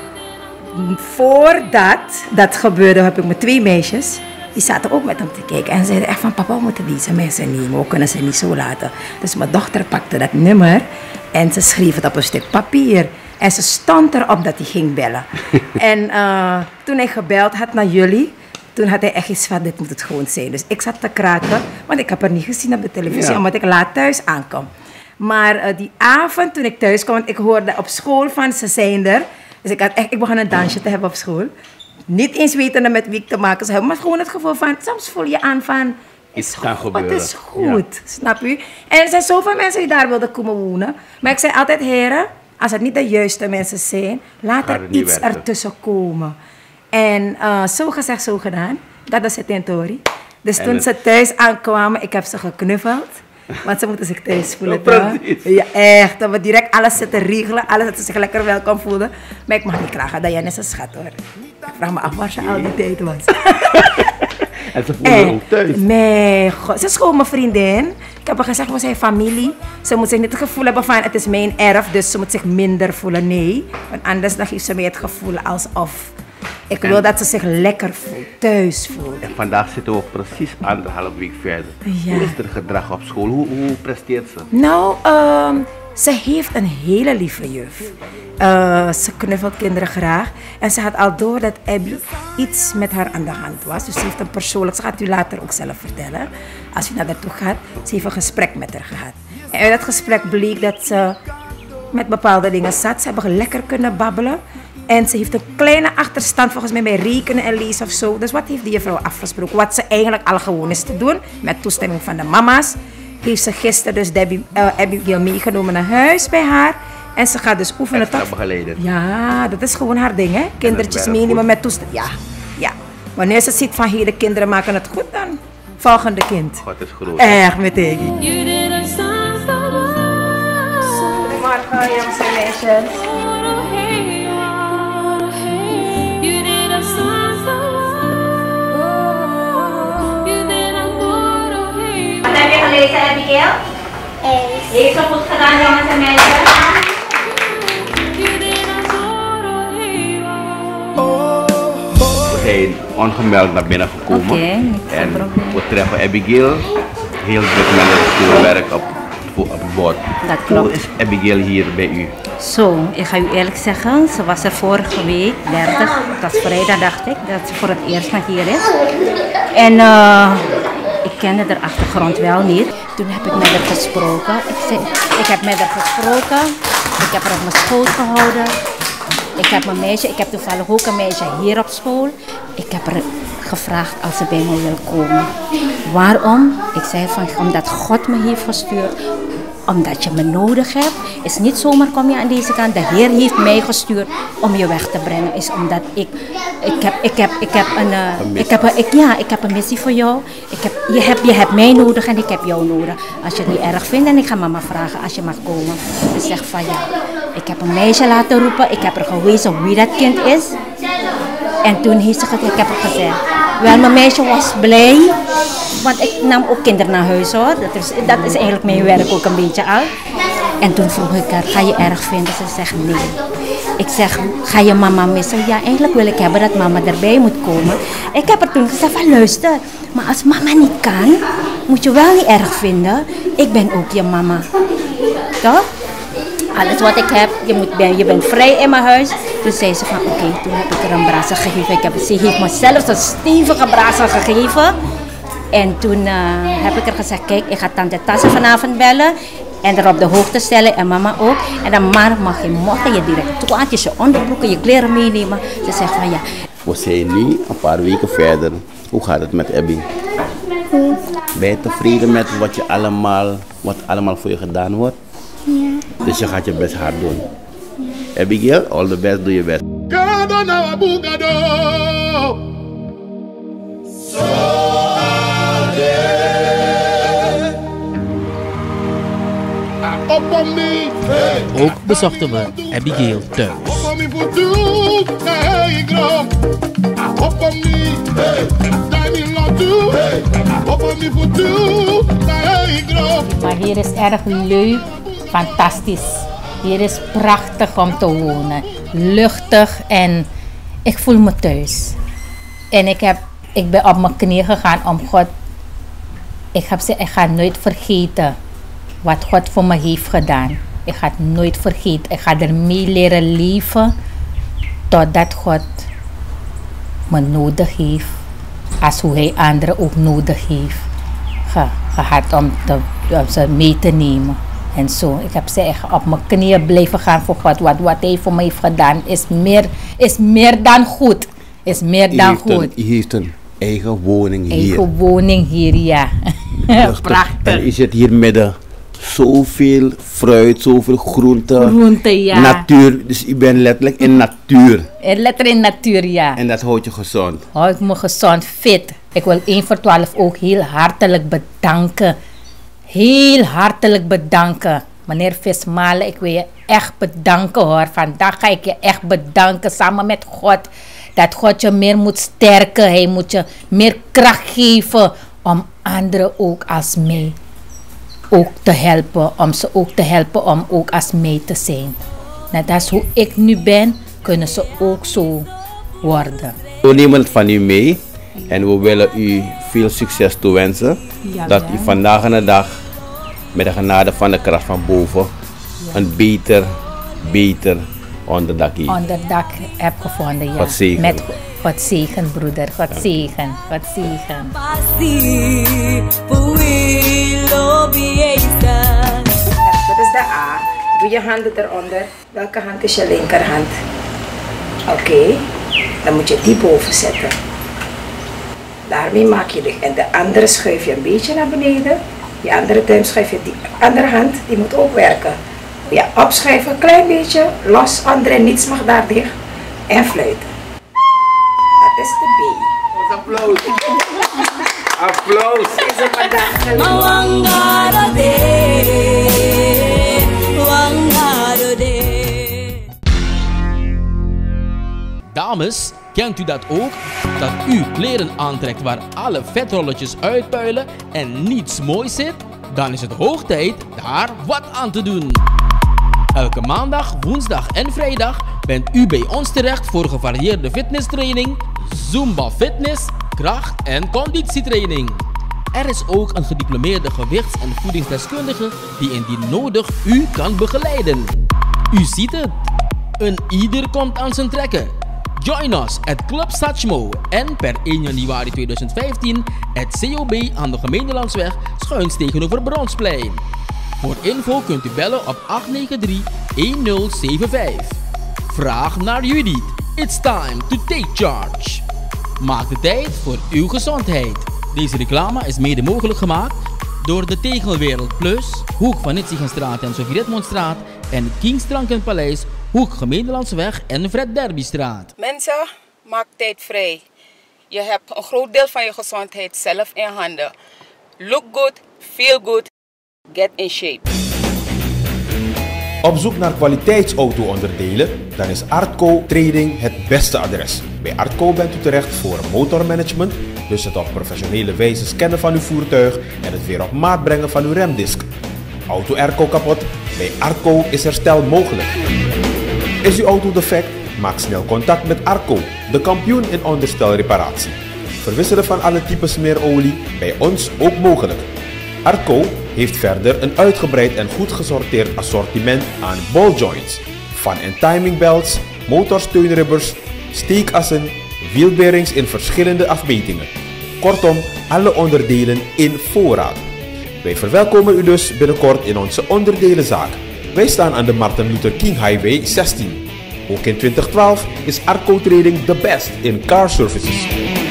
Voordat dat gebeurde heb ik met twee meisjes, die zaten ook met hem te kijken en zeiden echt van papa, we moeten deze mensen nemen, we kunnen ze niet zo laten. Dus mijn dochter pakte dat nummer en ze schreef het op een stuk papier. En ze stond erop dat hij ging bellen. En uh, toen hij gebeld had naar jullie, toen had hij echt iets van, dit moet het gewoon zijn. Dus ik zat te kraken, want ik heb er niet gezien op de televisie, ja. Omdat ik laat thuis aankom. Maar uh, die avond toen ik thuis kwam, want ik hoorde op school van ze zijn er. Dus ik, had echt, ik begon een dansje te hebben op school. Niet eens wetende met wie ik te maken zou hebben, maar gewoon het gevoel van, soms voel je aan van, iets kan gebeuren. Het is goed, ja. Snap u? En er zijn zoveel mensen die daar wilden komen wonen. Maar ik zei altijd, heren, als het niet de juiste mensen zijn, laat er iets werken. Ertussen komen. En uh, zo gezegd, zo gedaan. Dat is het tentori. Dus en toen het... ze thuis aankwamen, ik heb ze geknuffeld. Want ze moeten zich thuis voelen. Oh, ja, echt. Dat we direct alles zitten regelen. Alles dat ze zich lekker welkom voelden. Maar ik mag niet klagen. Diane is een schat hoor. Ik vraag me af waar ze al die tijd was. En ze voelen ook thuis. Nee, god, ze is gewoon mijn vriendin. Ik heb haar gezegd, we zijn familie. Ze moet zich niet het gevoel hebben van, het is mijn erf, dus ze moet zich minder voelen. Nee, want anders dan geeft ze mij het gevoel alsof... Ik wil en, dat ze zich lekker voelt, thuis voelt. En vandaag zitten we precies anderhalf week verder. Ja. Hoe is er gedrag op school? Hoe, hoe presteert ze? Nou, um, ze heeft een hele lieve juf. Uh, ze knuffelt kinderen graag. En ze had al door dat Abby iets met haar aan de hand was. Dus ze heeft een persoonlijk, ze gaat u later ook zelf vertellen. Als u naar daartoe gaat, ze heeft een gesprek met haar gehad. En uit dat gesprek bleek dat ze met bepaalde dingen zat. Ze hebben lekker kunnen babbelen. En ze heeft een kleine achterstand volgens mij bij rekenen en lezen of zo. Dus wat heeft die juffrouw afgesproken? Wat ze eigenlijk al gewoon is te doen, met toestemming van de mama's, heeft ze gisteren dus Debbie, uh, Abigail meegenomen naar huis bij haar. En ze gaat dus oefenen tot... begeleiden. Ja, dat is gewoon haar ding, hè. Kindertjes meenemen met toestemming. Ja, ja. Wanneer ze ziet van hier, de kinderen maken het goed, dan volgende kind. God is groot. Echt, meteen. Goedemorgen, jongens en meisjes. Wat heb je gelezen, Abigail? Heeft ze goed gedaan, jongens en meisjes? We zijn ongemeld naar binnen gekomen. Okay, en we treffen Abigail heel druk met het schoolwerk op, op het bord. Dat klopt. Hoe is Abigail hier bij u? Zo, ik ga u eerlijk zeggen, ze was er vorige week, dertig, dat was vrijdag dacht ik, dat ze voor het eerst naar hier is. En uh, ik kende haar achtergrond wel niet. Toen heb ik met haar gesproken. Ik, zei, ik heb met haar gesproken, ik heb haar op mijn schoot gehouden. Ik heb mijn meisje, ik heb toevallig ook een meisje hier op school. Ik heb haar gevraagd als ze bij me wil komen. Waarom? Ik zei van, omdat God me heeft gestuurd. Omdat je me nodig hebt. Is niet zomaar kom je aan deze kant. De Heer heeft mij gestuurd om je weg te brengen. Is omdat ik, ik heb, ik heb, ik heb een, uh, ik heb een, ik, ja, ik heb een missie voor jou. Ik heb, je, hebt, je hebt mij nodig en ik heb jou nodig. Als je het niet erg vindt, en ik ga mama vragen als je mag komen. Ze zegt van ja, ik heb een meisje laten roepen. Ik heb er gewezen wie dat kind is. En toen heeft ze gezegd, ik heb het gezegd. Wel, mijn meisje was blij. Want ik nam ook kinderen naar huis hoor. Dat is, dat is eigenlijk mijn werk ook een beetje al. En toen vroeg ik haar, ga je erg vinden? Ze zegt nee. Ik zeg, ga je mama missen? Ja, eigenlijk wil ik hebben dat mama erbij moet komen. Ik heb er toen gezegd van luister, maar als mama niet kan, moet je wel niet erg vinden. Ik ben ook je mama. Toch? Alles wat ik heb, je, moet, ben, je bent vrij in mijn huis. Toen zei ze van oké, okay, toen heb ik er een brassen gegeven. Ik heb, ze heeft me zelfs een stevige brassen gegeven. En toen uh, heb ik er gezegd, kijk, ik ga tante Tassen vanavond bellen. En er op de hoogte stellen en mama ook. En dan maar mag je mochten je direct toetjes, je onderbroeken, je kleren meenemen. Ze zegt van ja. We zijn nu een paar weken verder. Hoe gaat het met Abby? Goed. Ben je tevreden met wat, je allemaal, wat allemaal voor je gedaan wordt? Ja. Dus je gaat je best hard doen. Ja. Abigail, all the best, doe je best. Ook bezochten we Abigail thuis. Maar hier is erg leuk, fantastisch. Hier is prachtig om te wonen. Luchtig en ik voel me thuis. En ik, heb, ik ben op mijn knieën gegaan om God. Ik heb ze, ik ga nooit vergeten wat God voor me heeft gedaan. Ik ga het nooit vergeten. Ik ga ermee leren leven totdat God me nodig heeft. Als hoe hij anderen ook nodig heeft ge, gehad om, te, om ze mee te nemen. En zo, ik heb ze echt op mijn knieën blijven gaan voor God. Wat, wat hij voor me heeft gedaan is meer, is meer dan goed. Is meer dan goed. Een, u heeft een eigen woning hier. Eigen woning hier, ja. Prachtig. En u zit hier midden. Zoveel fruit, zoveel groenten. Groenten, ja. Natuur, dus u bent letterlijk in natuur. Letterlijk in natuur, ja. En dat houdt je gezond. Houdt me gezond, fit. Ik wil één voor twaalf ook heel hartelijk bedanken. Heel hartelijk bedanken. Meneer Vismalen, ik wil je echt bedanken hoor. Vandaag ga ik je echt bedanken samen met God. Dat God je meer moet sterken. Hij moet je meer kracht geven om anderen ook als mij ook te helpen. Om ze ook te helpen om ook als mij te zijn. Net als hoe ik nu ben, kunnen ze ook zo worden. We nemen het van u mee en we willen u veel succes toewensen. Ja, dat ja. u vandaag en de dag met de genade van de kracht van boven ja. een beter, beter onderdak heeft. Onderdak heb gevonden, ja. God zegen. Met God zegen, broeder. God Ja. zegen. God zegen. Dat is de A. Doe je handen eronder. Welke hand is je linkerhand? Oké. Okay. Dan moet je die boven zetten. Daarmee maak je de... En de andere schuif je een beetje naar beneden. Die andere duim schuif je die andere hand. Die moet ook werken. Ja, opschuiven, een klein beetje. Los, andere, niets mag daar dicht. En fluiten. Dat is de B. Applaus. Applaus. Is er vandaag Dames, kent u dat ook? Dat u kleren aantrekt waar alle vetrolletjes uitpuilen en niets moois zit? Dan is het hoog tijd daar wat aan te doen. Elke maandag, woensdag en vrijdag bent u bij ons terecht voor gevarieerde fitnesstraining, Zumba fitness, kracht- en conditietraining. Er is ook een gediplomeerde gewichts- en voedingsdeskundige die indien nodig u kan begeleiden. U ziet het. Een ieder komt aan zijn trekken. Join us at Club Satchmo en per één januari tweeduizend vijftien at C O B aan de Gemeentelandsweg schuins tegenover Bronsplein. Voor info kunt u bellen op acht negen drie, een nul zeven vijf. Vraag naar Judith. It's time to take charge. Maak de tijd voor uw gezondheid. Deze reclame is mede mogelijk gemaakt door de Tegelwereld Plus, Hoek van Nitzigenstraat en Sofie Redmondstraat en Kings Paleis, Hoek Gemeentelandsweg en Fred Derbystraat. Mensen, maak tijd vrij. Je hebt een groot deel van je gezondheid zelf in handen. Look good, feel good, get in shape. Op zoek naar kwaliteitsauto-onderdelen? Dan is Artco Trading het beste adres. Bij Artco bent u terecht voor motormanagement, dus het op professionele wijze scannen van uw voertuig en het weer op maat brengen van uw remdisk. Auto airco kapot? Bij Artco is herstel mogelijk. Is uw auto defect? Maak snel contact met Artco, de kampioen in onderstelreparatie. Verwisselen van alle typen smeerolie? Bij ons ook mogelijk. Artco heeft verder een uitgebreid en goed gesorteerd assortiment aan balljoints, fan- en timing belts, motorsteunribbers, steekassen, wielbearings in verschillende afmetingen. Kortom, alle onderdelen in voorraad. Wij verwelkomen u dus binnenkort in onze onderdelenzaak. Wij staan aan de Martin Luther King Highway zestien. Ook in twintig twaalf is Artco Trading the best in car services.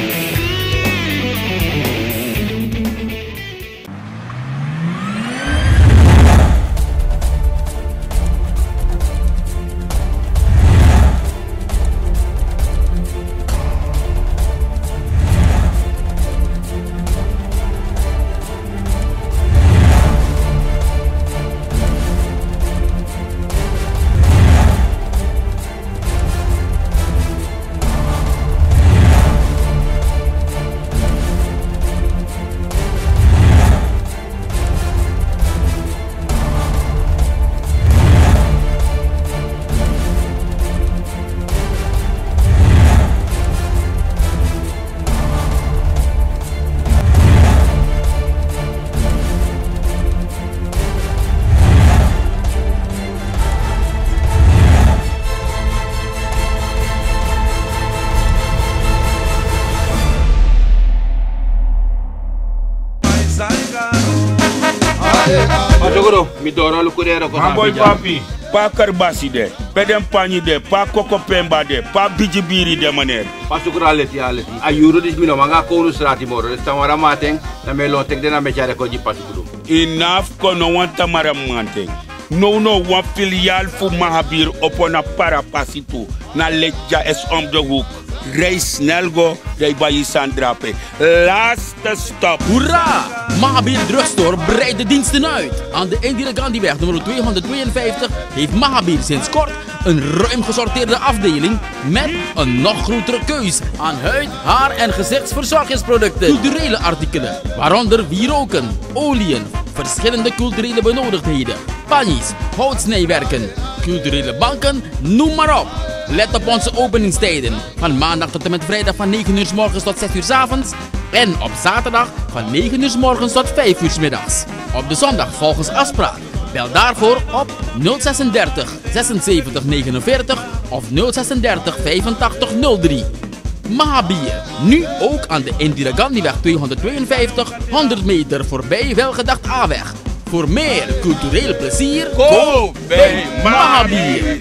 Mamboy papi, pa karbasi de, pedem pani de, pa koko pemba de, pa bijibiri de maner. Pasukura leti aleti. Ayuro dis mino manga kono strati moro. Restamara mateng na melo tek de na mechare ko di pasukuru. Enough kono wanta maramanteng. No no wan filial fu Mahabir opona para pasitu. Na letja es om de hoek. Reis snel go, rij bij je sandrape. Laatste stop. Hoera! Mahabir Drugstore breidt de diensten uit. Aan de Indira Gandhiweg nummer tweehonderdtweeënvijftig heeft Mahabir sinds kort een ruim gesorteerde afdeling met een nog grotere keus aan huid, haar en gezichtsverzorgingsproducten. Culturele artikelen, waaronder wieroken, oliën, verschillende culturele benodigdheden, panies, houtsnijwerken, culturele banken, noem maar op. Let op onze openingstijden. Van maandag tot en met vrijdag van negen uur 's morgens tot zes uur 's avonds. En op zaterdag van negen uur 's morgens tot vijf uur 's middags. Op de zondag volgens afspraak. Bel daarvoor op nul zesendertig zesenzeventig negenenveertig of nul zesendertig vijfentachtig nul drie. Mahabier, nu ook aan de Indira Gandhiweg tweehonderdtweeënvijftig, honderd meter voorbij Welgedacht A-weg. Voor meer cultureel plezier, kom bij Mahabier.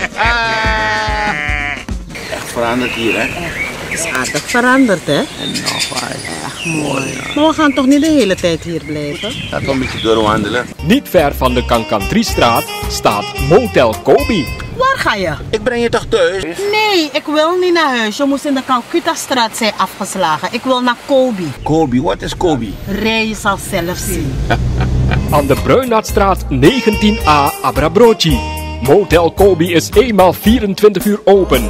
Echt veranderd hier, hè? Het is aardig veranderd, hè? En nog wat. Echt mooi. Maar we gaan toch niet de hele tijd hier blijven? Laten we een beetje doorwandelen. Niet ver van de Kankan-Drie-straat staat Motel Kobi. Waar ga je? Ik breng je toch thuis? Nee, ik wil niet naar huis. Je moest in de Calcutta-straat zijn afgeslagen. Ik wil naar Kobi. Kobi, wat is Kobi? Rij, je zal zelf zien. Aan de Bruinaardstraat negentien A Abrabroci. Motel Kobi is eenmaal vierentwintig uur open.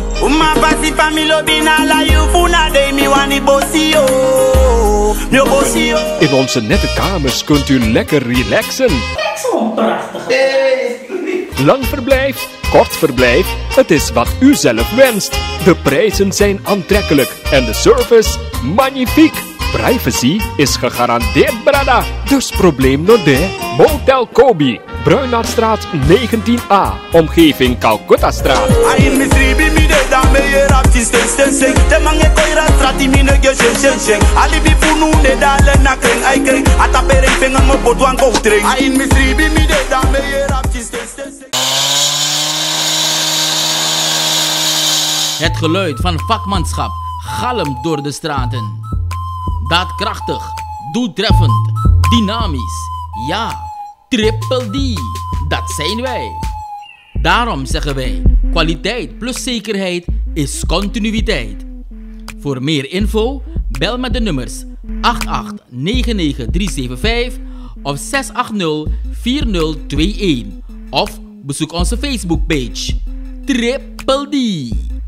In onze nette kamers kunt u lekker relaxen. Zo'n prachtig. Lang verblijf, kort verblijf, het is wat u zelf wenst. De prijzen zijn aantrekkelijk en de service magnifiek. Privacy is gegarandeerd, brada. Dus probleem no de. Motel Kobi, Bruinaardstraat negentien A, omgeving Calcutta-straat. Het geluid van vakmanschap galmt door de straten. Daadkrachtig, doeltreffend, dynamisch. Ja, Triple D, dat zijn wij. Daarom zeggen wij, kwaliteit plus zekerheid is continuïteit. Voor meer info, bel met de nummers acht acht negen negen drie zeven vijf of zes acht nul vier nul twee een. Of bezoek onze Facebookpage, Triple D.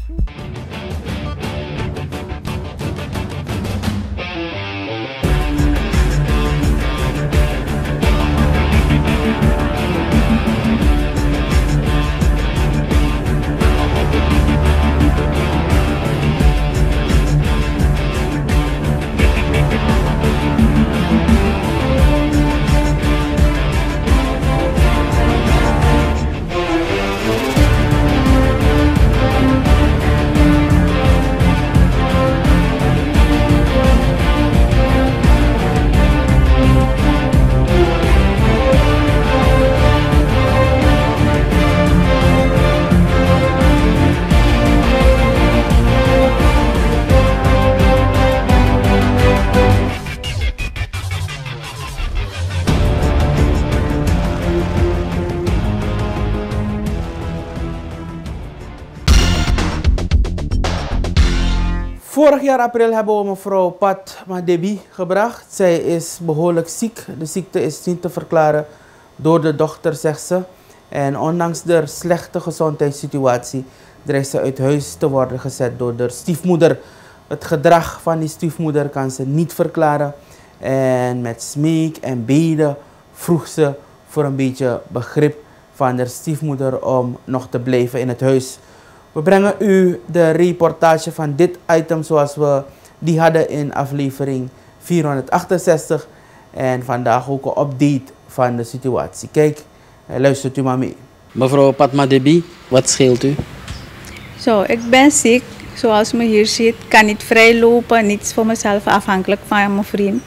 Vorig jaar april hebben we mevrouw Pat Madebi gebracht. Zij is behoorlijk ziek. De ziekte is niet te verklaren door de dokter, zegt ze. En ondanks de slechte gezondheidssituatie dreigt ze uit huis te worden gezet door de stiefmoeder. Het gedrag van die stiefmoeder kan ze niet verklaren. En met smeek en beden vroeg ze voor een beetje begrip van de stiefmoeder om nog te blijven in het huis. We brengen u de reportage van dit item zoals we die hadden in aflevering vierhonderdachtenzestig. En vandaag ook een update van de situatie. Kijk, luistert u maar mee. Mevrouw Padma Debi, wat scheelt u? Zo, ik ben ziek. Zoals u me hier ziet, kan niet vrij lopen. Niets voor mezelf, afhankelijk van mijn vriend.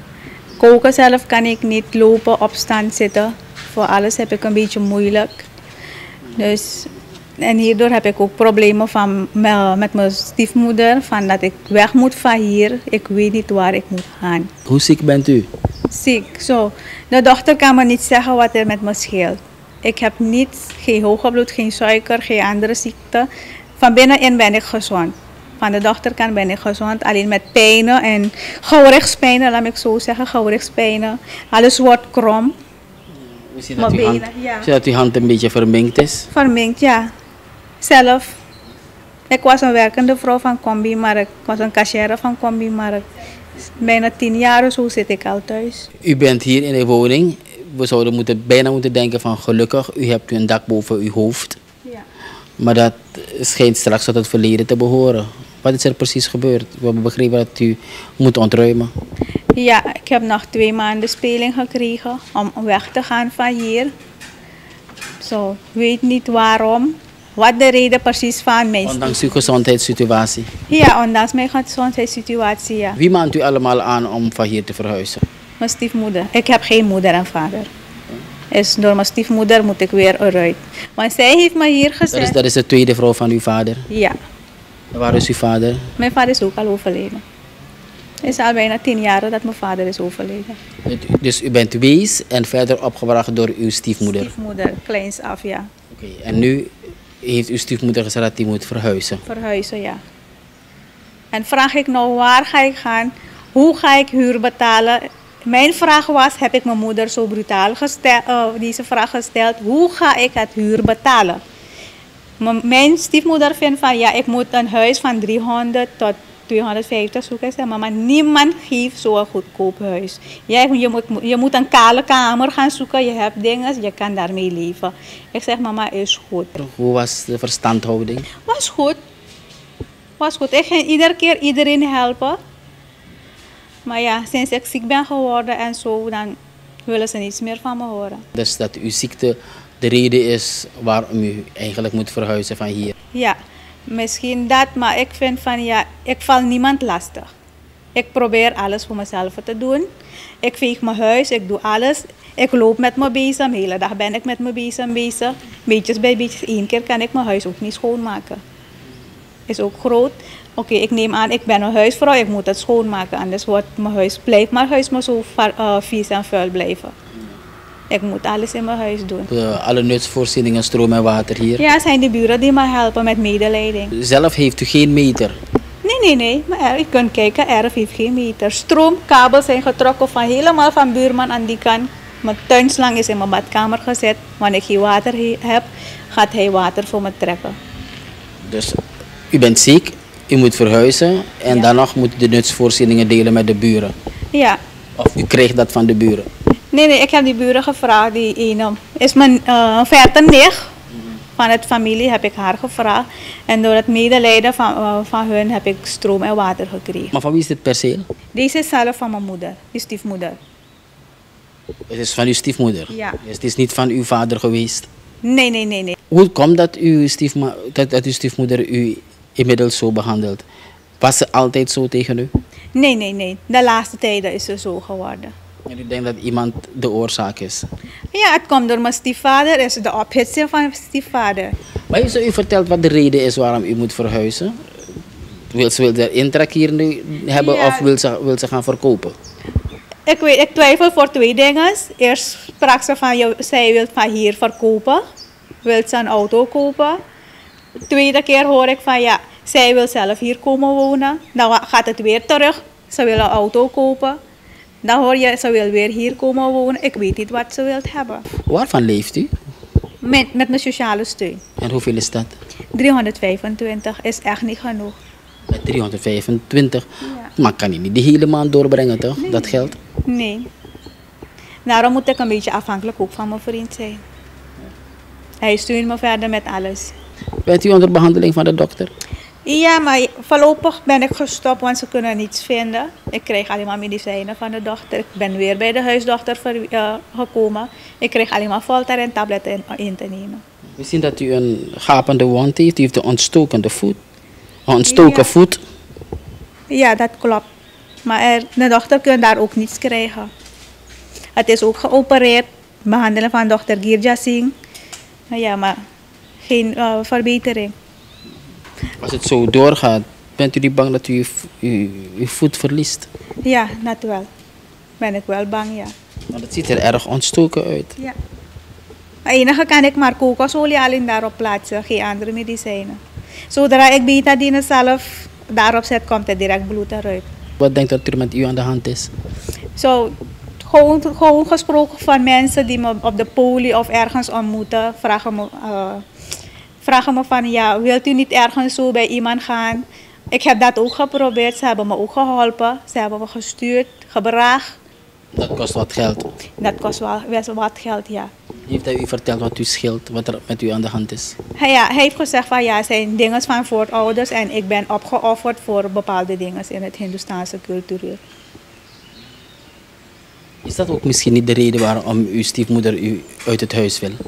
Koken zelf kan ik niet lopen, opstaan, zitten. Voor alles heb ik een beetje moeilijk. Dus... En hierdoor heb ik ook problemen van, met mijn stiefmoeder, van dat ik weg moet van hier. Ik weet niet waar ik moet gaan. Hoe ziek bent u? Ziek, zo. De dochter kan me niet zeggen wat er met me scheelt. Ik heb niets, geen hoge bloed, geen suiker, geen andere ziekte. Van binnenin ben ik gezond. Van de dochterkant ben ik gezond, alleen met pijnen en gewrichtspijnen, laat ik zo zeggen, gewrichtspijnen. Alles wordt krom. Zie dat, uw hand, ja. zie dat uw hand een beetje verminkt is? Verminkt, ja. zelf. Ik was een werkende vrouw van Combi-markt. Ik was een cashier van Combi-markt. Bijna tien jaar of zo zit ik al thuis. U bent hier in de woning. We zouden moeten, bijna moeten denken van gelukkig, u hebt een dak boven uw hoofd. Ja. Maar dat schijnt straks tot het verleden te behoren. Wat is er precies gebeurd? We hebben begrepen dat u moet ontruimen. Ja, ik heb nog twee maanden speling gekregen om weg te gaan van hier. Zo, ik weet niet waarom. Wat de reden precies van mijn... Ondanks uw gezondheidssituatie. Ja, ondanks mijn gezondheidssituatie, ja. Wie maakt u allemaal aan om van hier te verhuizen? Mijn stiefmoeder. Ik heb geen moeder en vader. Dus door mijn stiefmoeder moet ik weer eruit. Want zij heeft me hier gezegd... Dat is, dat is de tweede vrouw van uw vader? Ja. En waar is uw vader? Mijn vader is ook al overleden. Het is al bijna tien jaar dat mijn vader is overleden. Dus u bent wees en verder opgebracht door uw stiefmoeder? Stiefmoeder, kleins af, ja. Oké, okay. En nu heeft uw stiefmoeder gezegd dat hij moet verhuizen? Verhuizen, ja. En vraag ik nou, waar ga ik gaan? Hoe ga ik huur betalen? Mijn vraag was, heb ik mijn moeder zo brutaal gesteld, uh, deze vraag gesteld, hoe ga ik het huur betalen? M mijn stiefmoeder vindt van, ja, ik moet een huis van driehonderd tot tweehonderdvijftig zoeken. Zeg maar, maar niemand geeft zo'n goedkoop huis. Jij, je, moet, je moet een kale kamer gaan zoeken, je hebt dingen, je kan daarmee leven. Ik zeg, mama, is goed. Hoe was de verstandhouding? Was goed. Was goed. Ik ging iedere keer iedereen helpen. Maar ja, sinds ik ziek ben geworden en zo, dan willen ze niets meer van me horen. Dus dat uw ziekte de reden is waarom u eigenlijk moet verhuizen van hier? Ja, misschien dat, maar ik vind van ja, ik val niemand lastig. Ik probeer alles voor mezelf te doen. Ik veeg mijn huis, ik doe alles. Ik loop met me bezig, de hele dag ben ik met me bezig, bezig. Beetjes bij beetjes, één keer kan ik mijn huis ook niet schoonmaken. Is ook groot. Oké, okay, ik neem aan, ik ben een huisvrouw, ik moet het schoonmaken. Anders wordt mijn huis, blijft mijn huis maar zo uh, vies en vuil blijven. Ik moet alles in mijn huis doen. De, alle nutsvoorzieningen, stroom en water hier? Ja, zijn de buren die me helpen met medeleiding. Zelf heeft u geen meter? Nee, nee, nee. Maar je kunt kijken, erf heeft geen meter. Stroomkabels zijn getrokken van helemaal van buurman aan die kant. Mijn tuinslang is in mijn badkamer gezet. Wanneer ik geen water heb, gaat hij water voor me trekken. Dus u bent ziek, u moet verhuizen en ja. Daarna moet u de nutsvoorzieningen delen met de buren? Ja. Of u kreeg dat van de buren? Nee, nee, ik heb die buren gevraagd. Die ene is mijn uh, verte nicht van het familie, heb ik haar gevraagd. En door het medelijden van, uh, van hun heb ik stroom en water gekregen. Maar van wie is dit perceel? Deze is zelf van mijn moeder, die stiefmoeder. Het is van uw stiefmoeder? Ja. Dus het is niet van uw vader geweest? Nee, nee, nee, nee. Hoe komt dat uw, stiefma dat, dat uw stiefmoeder u inmiddels zo behandelt? Was ze altijd zo tegen u? Nee, nee, nee. De laatste tijden is ze zo geworden. En u denkt dat iemand de oorzaak is? Ja, het komt door mijn stiefvader. Het is de ophitsing van mijn stiefvader. Maar heeft ze u verteld wat de reden is waarom u moet verhuizen? Wil ze, wil ze intrek hier nu hebben ja. Of wil ze, wil ze gaan verkopen? Ik, weet, ik twijfel voor twee dingen. Eerst sprak ze van, jou, zij wil van hier verkopen. Wil ze een auto kopen. De tweede keer hoor ik van, ja, zij wil zelf hier komen wonen. Dan gaat het weer terug. Ze wil een auto kopen. Dan hoor je, ze wil weer hier komen wonen. Ik weet niet wat ze wil hebben. Waarvan leeft u? Met, met mijn sociale steun. En hoeveel is dat? driehonderdvijfentwintig is echt niet genoeg. Met driehonderdvijfentwintig? Ja. Maar kan je niet de hele maand doorbrengen toch, nee. Dat geld? Nee. Daarom moet ik een beetje afhankelijk ook van mijn vriend zijn. Hij steunt me verder met alles. Bent u onder behandeling van de dokter? Ja, maar voorlopig ben ik gestopt, want ze kunnen niets vinden. Ik krijg alleen maar medicijnen van de dokter. Ik ben weer bij de huisdokter uh, gekomen. Ik krijg alleen maar Voltaren en tabletten in, in te nemen. We zien dat u een gapende wond heeft. U heeft een ontstokende voet. Een ontstoken ja. voet. Ja, dat klopt. Maar er, de dokter kan daar ook niets krijgen. Het is ook geopereerd. Behandeling van dokter Girja Singh. Ja, maar geen uh, verbetering. Als het zo doorgaat, bent u niet bang dat u uw, uw, uw voet verliest? Ja, dat wel. Ben ik wel bang, ja. Maar het ziet er erg ontstoken uit. Ja. Het enige kan ik maar kokosolie alleen daarop plaatsen, geen andere medicijnen. Zodra ik betadine zelf daarop zet, komt het direct bloed eruit. Wat denkt u dat er met u aan de hand is? Zo, gewoon, gewoon gesproken van mensen die me op de poli of ergens ontmoeten, vragen me... Uh, vragen me van, ja, wilt u niet ergens zo bij iemand gaan? Ik heb dat ook geprobeerd. Ze hebben me ook geholpen. Ze hebben me gestuurd, gebracht. Dat kost wat geld. Dat kost wel best wat geld, ja. Heeft hij u verteld wat u scheelt, wat er met u aan de hand is? Hij, ja, hij heeft gezegd van, ja, het zijn dingen van voorouders en ik ben opgeofferd voor bepaalde dingen in het Hindoestaanse cultuur. Is dat ook misschien niet de reden waarom uw stiefmoeder u uit het huis wil?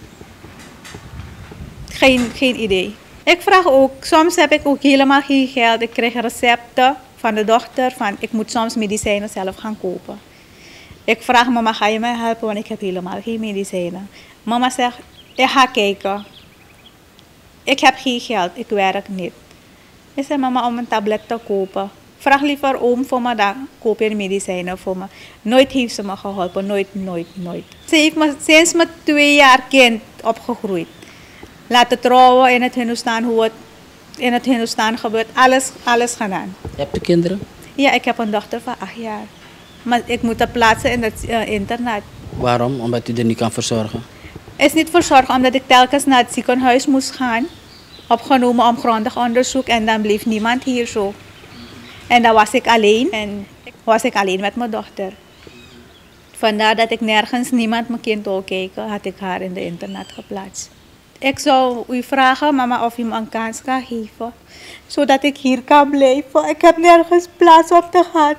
Geen, geen idee. Ik vraag ook, soms heb ik ook helemaal geen geld. Ik krijg recepten van de dochter van, ik moet soms medicijnen zelf gaan kopen. Ik vraag mama, ga je mij helpen, want ik heb helemaal geen medicijnen. Mama zegt, ik ga kijken. Ik heb geen geld, ik werk niet. Ik zeg, mama, om een tablet te kopen. Vraag liever oom voor me, dan koop je medicijnen voor me. Nooit heeft ze me geholpen, nooit, nooit, nooit. Ze heeft me sinds mijn twee jaar kind opgegroeid. Laten trouwen in het Hindustan, hoe het in het Hindustan gebeurt, alles, alles gedaan. Hebt u kinderen? Ja, ik heb een dochter van acht jaar. Maar ik moet haar plaatsen in het uh, internaat. Waarom? Omdat u er niet kan verzorgen? Het is niet verzorgen, omdat ik telkens naar het ziekenhuis moest gaan. Opgenomen om grondig onderzoek en dan bleef niemand hier zo. En dan was ik alleen en was ik alleen met mijn dochter. Vandaar dat ik nergens niemand mijn kind wil kijken, had ik haar in de internaat geplaatst. Ik zou u vragen, mama, of u me een kans kan geven, zodat ik hier kan blijven. Ik heb nergens plaats om te gaan.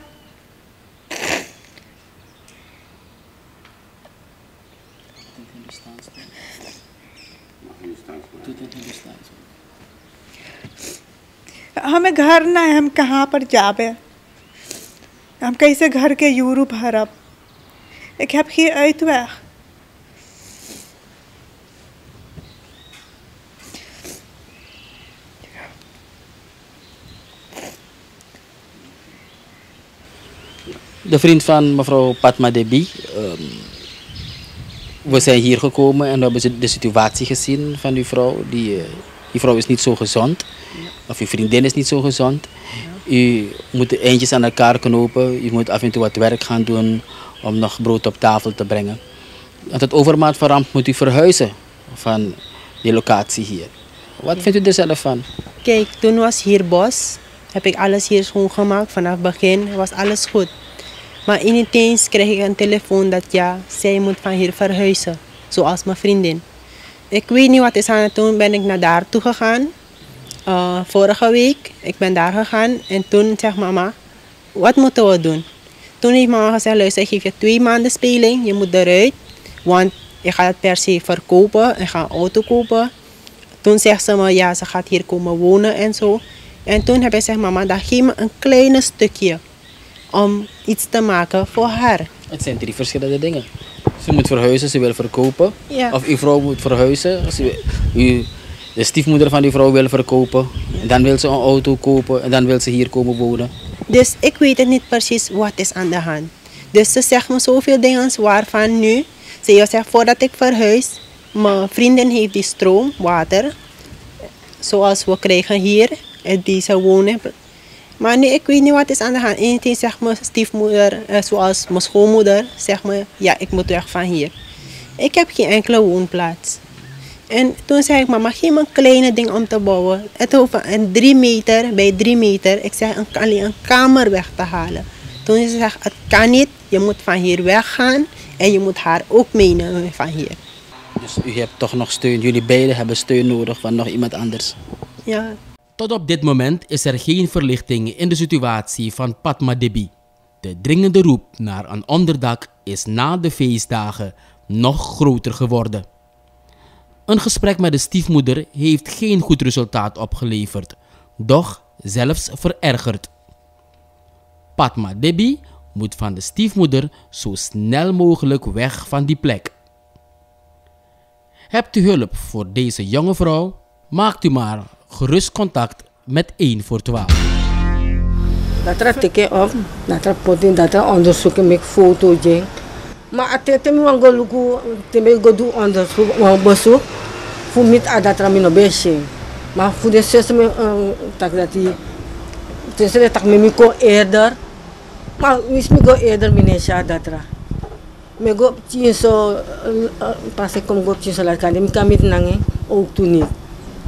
हमें घर ना है, हम कहाँ पर जावे? हम कैसे घर के यूरो भरब? Ik heb geen uitweg. De vriend van mevrouw Padma Debi. Um, we zijn hier gekomen en we hebben de situatie gezien van uw vrouw. Die, uh, die vrouw is niet zo gezond. Of uw vriendin is niet zo gezond. U moet de eindjes aan elkaar knopen. U moet af en toe wat werk gaan doen om nog brood op tafel te brengen. Met het overmaat van ramp moet u verhuizen van die locatie hier. Wat ja. vindt u er zelf van? Kijk, toen was hier bos. Heb ik alles hier schoongemaakt. Vanaf het begin was alles goed. Maar ineens kreeg ik een telefoon dat ja, zij moet van hier verhuizen. Zoals mijn vriendin. Ik weet niet wat is aan het doen. Ben ik naar daar toe gegaan. Uh, vorige week. Ik ben daar gegaan. En toen zegt mama, wat moeten we doen? Toen heeft mama gezegd, luister, ik geef je twee maanden speling. Je moet eruit. Want je gaat het per se verkopen. Je gaat een auto kopen. Toen zegt ze me, ja, ze gaat hier komen wonen en zo. En toen heb ik gezegd, mama, dan geef me een klein stukje. Om iets te maken voor haar. Het zijn drie verschillende dingen. Ze moet verhuizen, ze wil verkopen. Ja. Of uw vrouw moet verhuizen. Ze, u, de stiefmoeder van uw vrouw wil verkopen. En dan wil ze een auto kopen en dan wil ze hier komen wonen. Dus ik weet het niet precies wat is aan de hand. Dus ze zegt me zoveel dingen waarvan nu. Ze zegt voordat ik verhuis. Mijn vriendin heeft die stroom, water. Zoals we krijgen hier. En die ze wonen. Maar nee, ik weet niet wat is aan de hand. Eén zegt mijn stiefmoeder, zoals mijn schoonmoeder, zegt me, ja, ik moet weg van hier. Ik heb geen enkele woonplaats. En toen zei ik, mama, geef me een kleine ding om te bouwen. Het hoeft een drie meter bij drie meter. Ik zeg, alleen een kamer weg te halen. Toen ze zegt, het kan niet, je moet van hier weggaan en je moet haar ook meenemen van hier. Dus u hebt toch nog steun, jullie beiden hebben steun nodig van nog iemand anders? Ja. Tot op dit moment is er geen verlichting in de situatie van Padma Debi. De dringende roep naar een onderdak is na de feestdagen nog groter geworden. Een gesprek met de stiefmoeder heeft geen goed resultaat opgeleverd, doch zelfs verergerd. Padma Debi moet van de stiefmoeder zo snel mogelijk weg van die plek. Hebt u hulp voor deze jonge vrouw? Maakt u maar gerust contact met één voor twaalf. Dat er teken op, dat er potin, dat er onderzoeken met foto jeng. Maar het is me wan go luku, te me go doen onderzoek, wan bezoek, voor met dat er me no besje. Maar voor de zus me tak dat die, het is tak me me ko eerder, maar wist me go eerder meneer dat er. Me go tien zo, pas ik kom go tien zo laat kan, me kan met nange ook toen niet.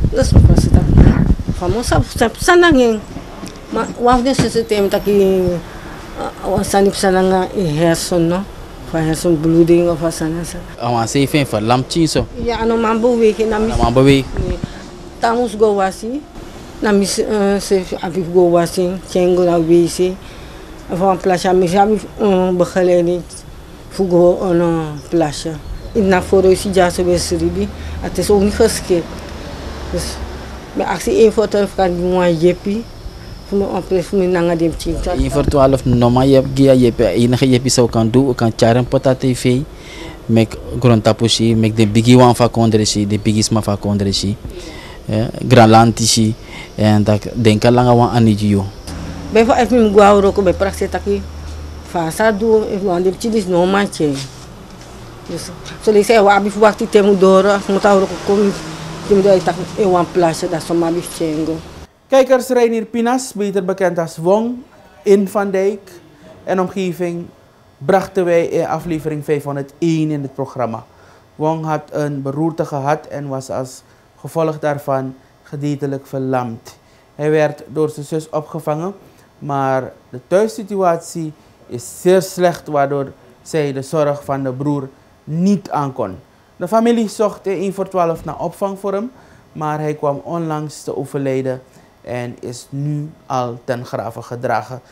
Dus ik was het van ons op sananging. Maar wat is het thema dat ik was aan het sananga in hersen, no? Van hersenbloeding of wat dan ook. Awan se fin van lampje zo. Ja, no man bewegen na mis. Man bewegen. Tamus go wasi. Na mis se afif go wasi, chengo na wisi. Van plasja mis heb begeleiding voor go on plasja. In na voor is ja zo besribi. Het is ook niet geschikt. Dus met actie één voor twaalf kan die mooi jeppie. Voor me opres voor me nanga dem chinta. één voor twaalf normaal je gia jeppie. Enige jeppie zou kan doen, kan charren pota tv. Mek grondtapushi, mek de bigi wan fa kondreshi, de bigis ma fa kondreshi. Granlantishi en dat denk ik langer wan anidjo. Bij voor even mijn gauw roken bij praktijk taki. Fasa do, if wan dem chidis no manche. Dus zo lees hij wabi voor wakti temu dora, moet ook komen. Je moet dat in een plaatsje dat zo maar chengo. Kijkers, Reinier Pinas, beter bekend als Wong, in Van Dijk en omgeving, brachten wij in aflevering vijfhonderdéén in het programma. Wong had een beroerte gehad en was als gevolg daarvan gedeeltelijk verlamd. Hij werd door zijn zus opgevangen, maar de thuissituatie is zeer slecht, waardoor zij de zorg van de broer niet aankon. De familie zocht in één voor twaalf naar opvang voor hem, maar hij kwam onlangs te overlijden en is nu al ten grave gedragen.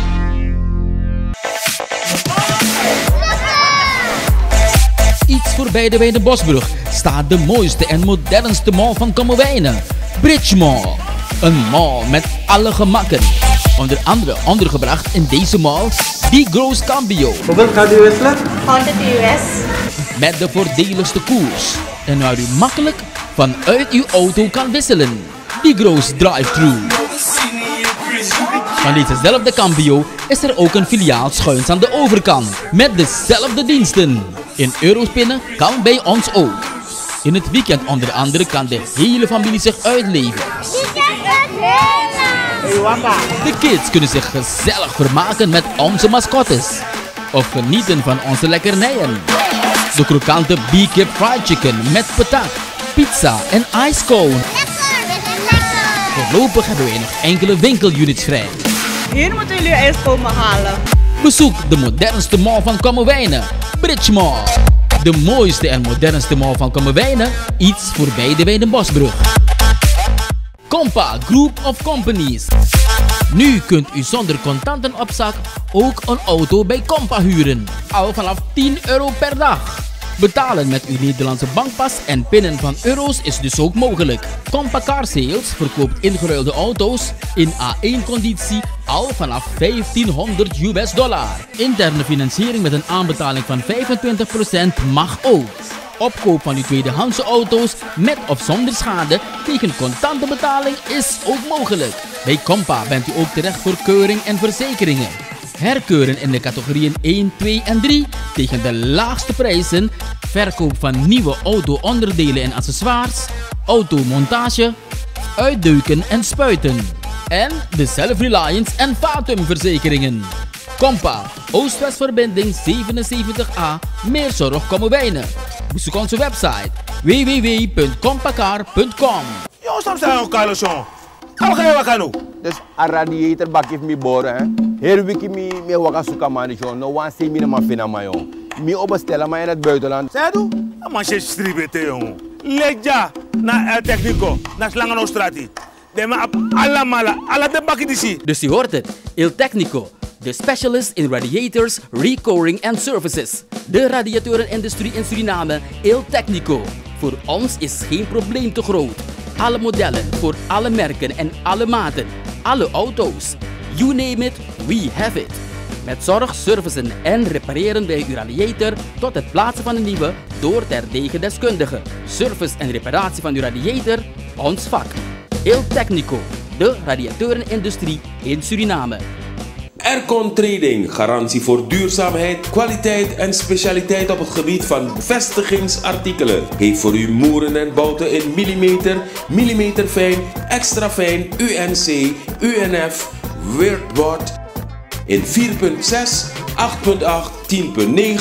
Iets voorbij de Wijnenbosbrug staat de mooiste en modernste mall van Kommerwijnen. Bridge Mall. Een mall met alle gemakken. Onder andere ondergebracht in deze mall die Gross Cambio. Hoeveel gaat u wisselen? honderd U S. Met de voordeligste koers. En waar u makkelijk vanuit uw auto kan wisselen. Die Gross Drive-Thru. Van dezezelfde Cambio is er ook een filiaal schuins aan de overkant. Met dezelfde diensten. In Eurospinnen kan bij ons ook. In het weekend onder andere kan de hele familie zich uitleven. De kids kunnen zich gezellig vermaken met onze mascottes. Of genieten van onze lekkernijen. De krokante B-Kip Fried Chicken met patat, pizza en ice cone. Voorlopig hebben we nog enkele winkelunits vrij. Hier moeten jullie ijs komen halen. Bezoek de modernste mall van Kommerwijnen, Bridge Mall. De mooiste en modernste mall van Kommerwijnen, iets voorbij de Wijnenbosbrug. Compa Group of Companies. Nu kunt u zonder contanten op zak ook een auto bij Compa huren. Al vanaf tien euro per dag. Betalen met uw Nederlandse bankpas en pinnen van euro's is dus ook mogelijk. Compa Car Sales verkoopt ingeruilde auto's in A één conditie al vanaf vijftienhonderd U S dollar. Interne financiering met een aanbetaling van vijfentwintig procent mag ook. Opkoop van uw tweedehandse auto's met of zonder schade tegen contante betaling is ook mogelijk. Bij Compa bent u ook terecht voor keuring en verzekeringen. Herkeuren in de categorieën één, twee en drie tegen de laagste prijzen. Verkoop van nieuwe auto-onderdelen en accessoires. Automontage. Uitduiken en spuiten. En de Self-Reliance en Fatum verzekeringen. Compa, Oost-West-verbinding zevenenzeventig A, Meerzorg Kommerwijnen. Bezoek onze website w w w punt compacar punt com. Yo, stop staan, Carlos. Apa kaya wakano? Dus a radiator bakif mi boren, hè. Her wiki mi mi waka suka manicho, no wan se mi na ma fina mayo. Mi obestellen maar in het buitenland. Zedu? Man se stribete jongen. Leja na El Technico, na Slangano Strati. De ma alla mala, alla de bakidisi. Dus u hoort het, Il Technico. De specialist in radiators, recoring en services. De radiatorenindustrie in Suriname, Il Technico. Voor ons is geen probleem te groot. Alle modellen, voor alle merken en alle maten. Alle auto's. You name it, we have it. Met zorg, servicen en repareren bij uw radiator tot het plaatsen van een nieuwe door terdege deskundigen. Service en reparatie van uw radiator, ons vak. Il Technico, de radiatorenindustrie in Suriname. Aircon Trading, garantie voor duurzaamheid, kwaliteit en specialiteit op het gebied van bevestigingsartikelen. Heeft voor u moeren en bouten in millimeter, millimeter fijn, extra fijn, U N C, U N F, Weirdbord in vier punt zes, acht punt acht, tien punt negen,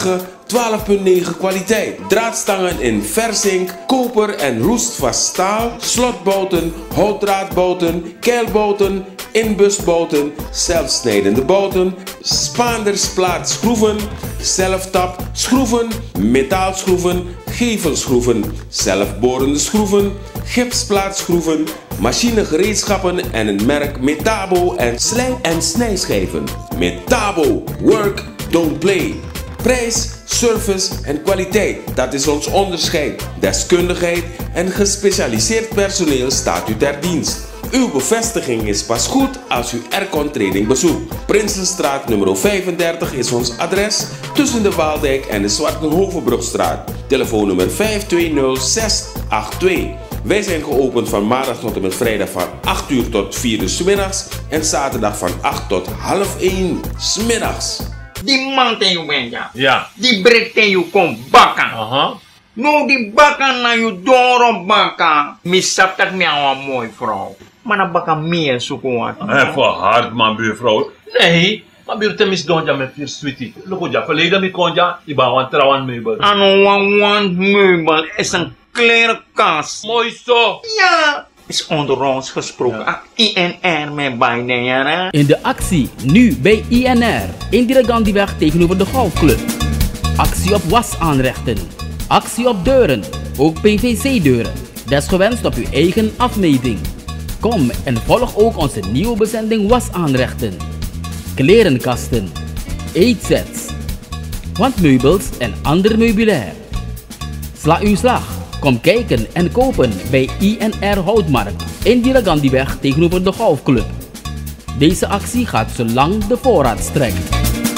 twaalf komma negen kwaliteit. Draadstangen in verzink, koper en roestvast staal, slotbouten, houtdraadbouten, keilbouten, inbusbouten, zelfsnijdende bouten, spaandersplaatschroeven, zelftap schroeven, metaalschroeven, gevelschroeven, zelfborende schroeven, gipsplaatschroeven, machinegereedschappen en een merk Metabo en slijm- en snijschijven. Metabo, work, don't play. Prijs, service en kwaliteit, dat is ons onderscheid. Deskundigheid en gespecialiseerd personeel staat u ter dienst. Uw bevestiging is pas goed als u Aircon Trading bezoekt. Prinsenstraat nummer vijfendertig is ons adres tussen de Waaldijk en de Zwartenhovenbrugstraat. Telefoonnummer vijf twee nul zes acht twee. Wij zijn geopend van maandag tot en met vrijdag van acht uur tot vier uur 's middags en zaterdag van acht tot half één 's middags. Die man ten je bent ja. Ja. Die breekt ten je kom bakken. Aha. No die bakken na je door bakken. Misap dat mij een mooi vrouw. Maar dan bakken meer zoeken wat. Even hard man buurvrouw. Nee. Maar buurten mis donja met vier sweetie. Look ja, verleden met konja, die bouwen een trouwen meubel. En een want meubel is een klerenkast. Mooi zo. Ja. Is onder ons gesproken. Ja. I N R met bijna jaren. In de actie nu bij I N R. Indira Gandhiweg tegenover de golfclub. Actie op wasaanrechten. Actie op deuren. Ook P V C-deuren. Desgewenst op uw eigen afmeting. Kom en volg ook onze nieuwe bezending wasaanrechten. Klerenkasten. Eetsets. Wandmeubels en ander meubilair. Sla uw slag. Kom kijken en kopen bij I N R Houtmarkt. Indira Gandhiweg tegenover de golfclub. Deze actie gaat zolang de voorraad strekt.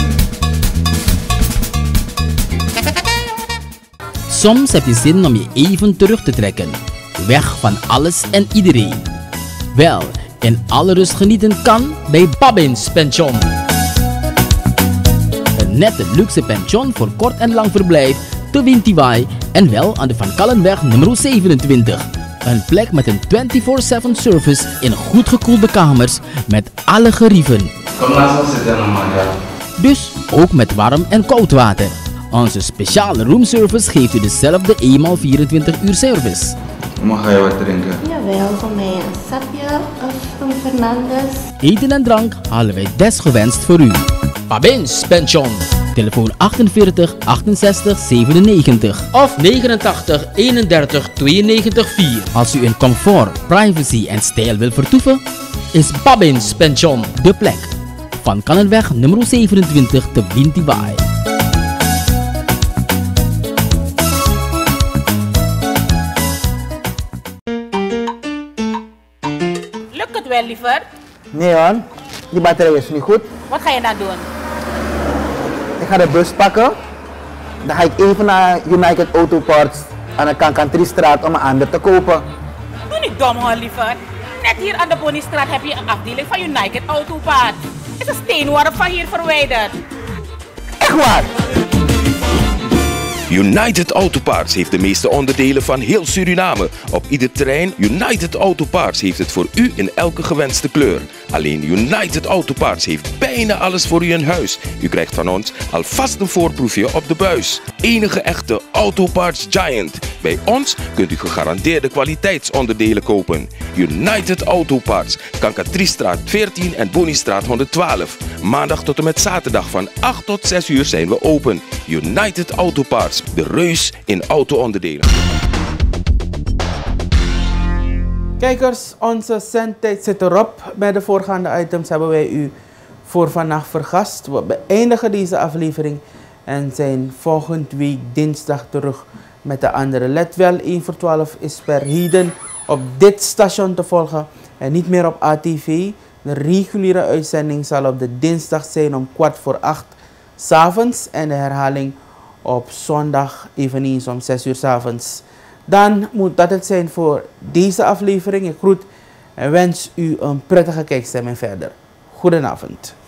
Soms heb je zin om je even terug te trekken. Weg van alles en iedereen. Wel, in alle rust genieten kan bij Babins Pension. Een nette luxe pension voor kort en lang verblijf te Wintiwai en wel aan de Van Kallenweg nummer zevenentwintig. Een plek met een vierentwintig zeven service in goed gekoelde kamers met alle gerieven. Kom laat ons zitten Amanda. Dus ook met warm en koud water. Onze speciale roomservice geeft u dezelfde eenmaal vierentwintig uur service. Mag je wat drinken? Jawel, voor mij een sapje of een Fernandes. Eten en drank halen wij desgewenst voor u. Babins Pension. Telefoon achtenveertig achtenzestig zevenennegentig of negenentachtig eenendertig tweeënnegentig vier. Als u in comfort, privacy en stijl wilt vertoeven, is Babins Pension de plek. Van Kallenweg nummer zevenentwintig te Wintiwai. Lukt het wel, liever? Nee hoor, die batterij is niet goed. Wat ga je nou doen? Ik ga de bus pakken. Dan ga ik even naar United Auto Parts aan de Kankantriestraat om een ander te kopen. Doe niet dom hoor, liever. Net hier aan de Bonniestraat heb je een afdeling van United Auto Parts. Is een steenworp van hier verwijderd. Echt waar? United Auto Parts heeft de meeste onderdelen van heel Suriname. Op ieder terrein, United Auto Parts heeft het voor u in elke gewenste kleur. Alleen United Auto Parts heeft bijna alles voor u in huis. U krijgt van ons alvast een voorproefje op de buis. Enige echte Auto Parts Giant. Bij ons kunt u gegarandeerde kwaliteitsonderdelen kopen. United Auto Parts, Kankatriestraat veertien en Bonniestraat honderdtwaalf. Maandag tot en met zaterdag van acht tot zes uur zijn we open. United Auto Parts, de reus in auto-onderdelen. Kijkers, onze zendtijd zit erop. Bij de voorgaande items hebben wij u voor vannacht vergast. We beëindigen deze aflevering en zijn volgende week dinsdag terug met de andere. Let wel, één voor twaalf is per heden op dit station te volgen en niet meer op A T V. De reguliere uitzending zal op de dinsdag zijn om kwart voor acht 's avonds en de herhaling op zondag eveneens om zes uur 's avonds. Dan moet dat het zijn voor deze aflevering. Ik groet en wens u een prettige kijkstemming verder. Goedenavond.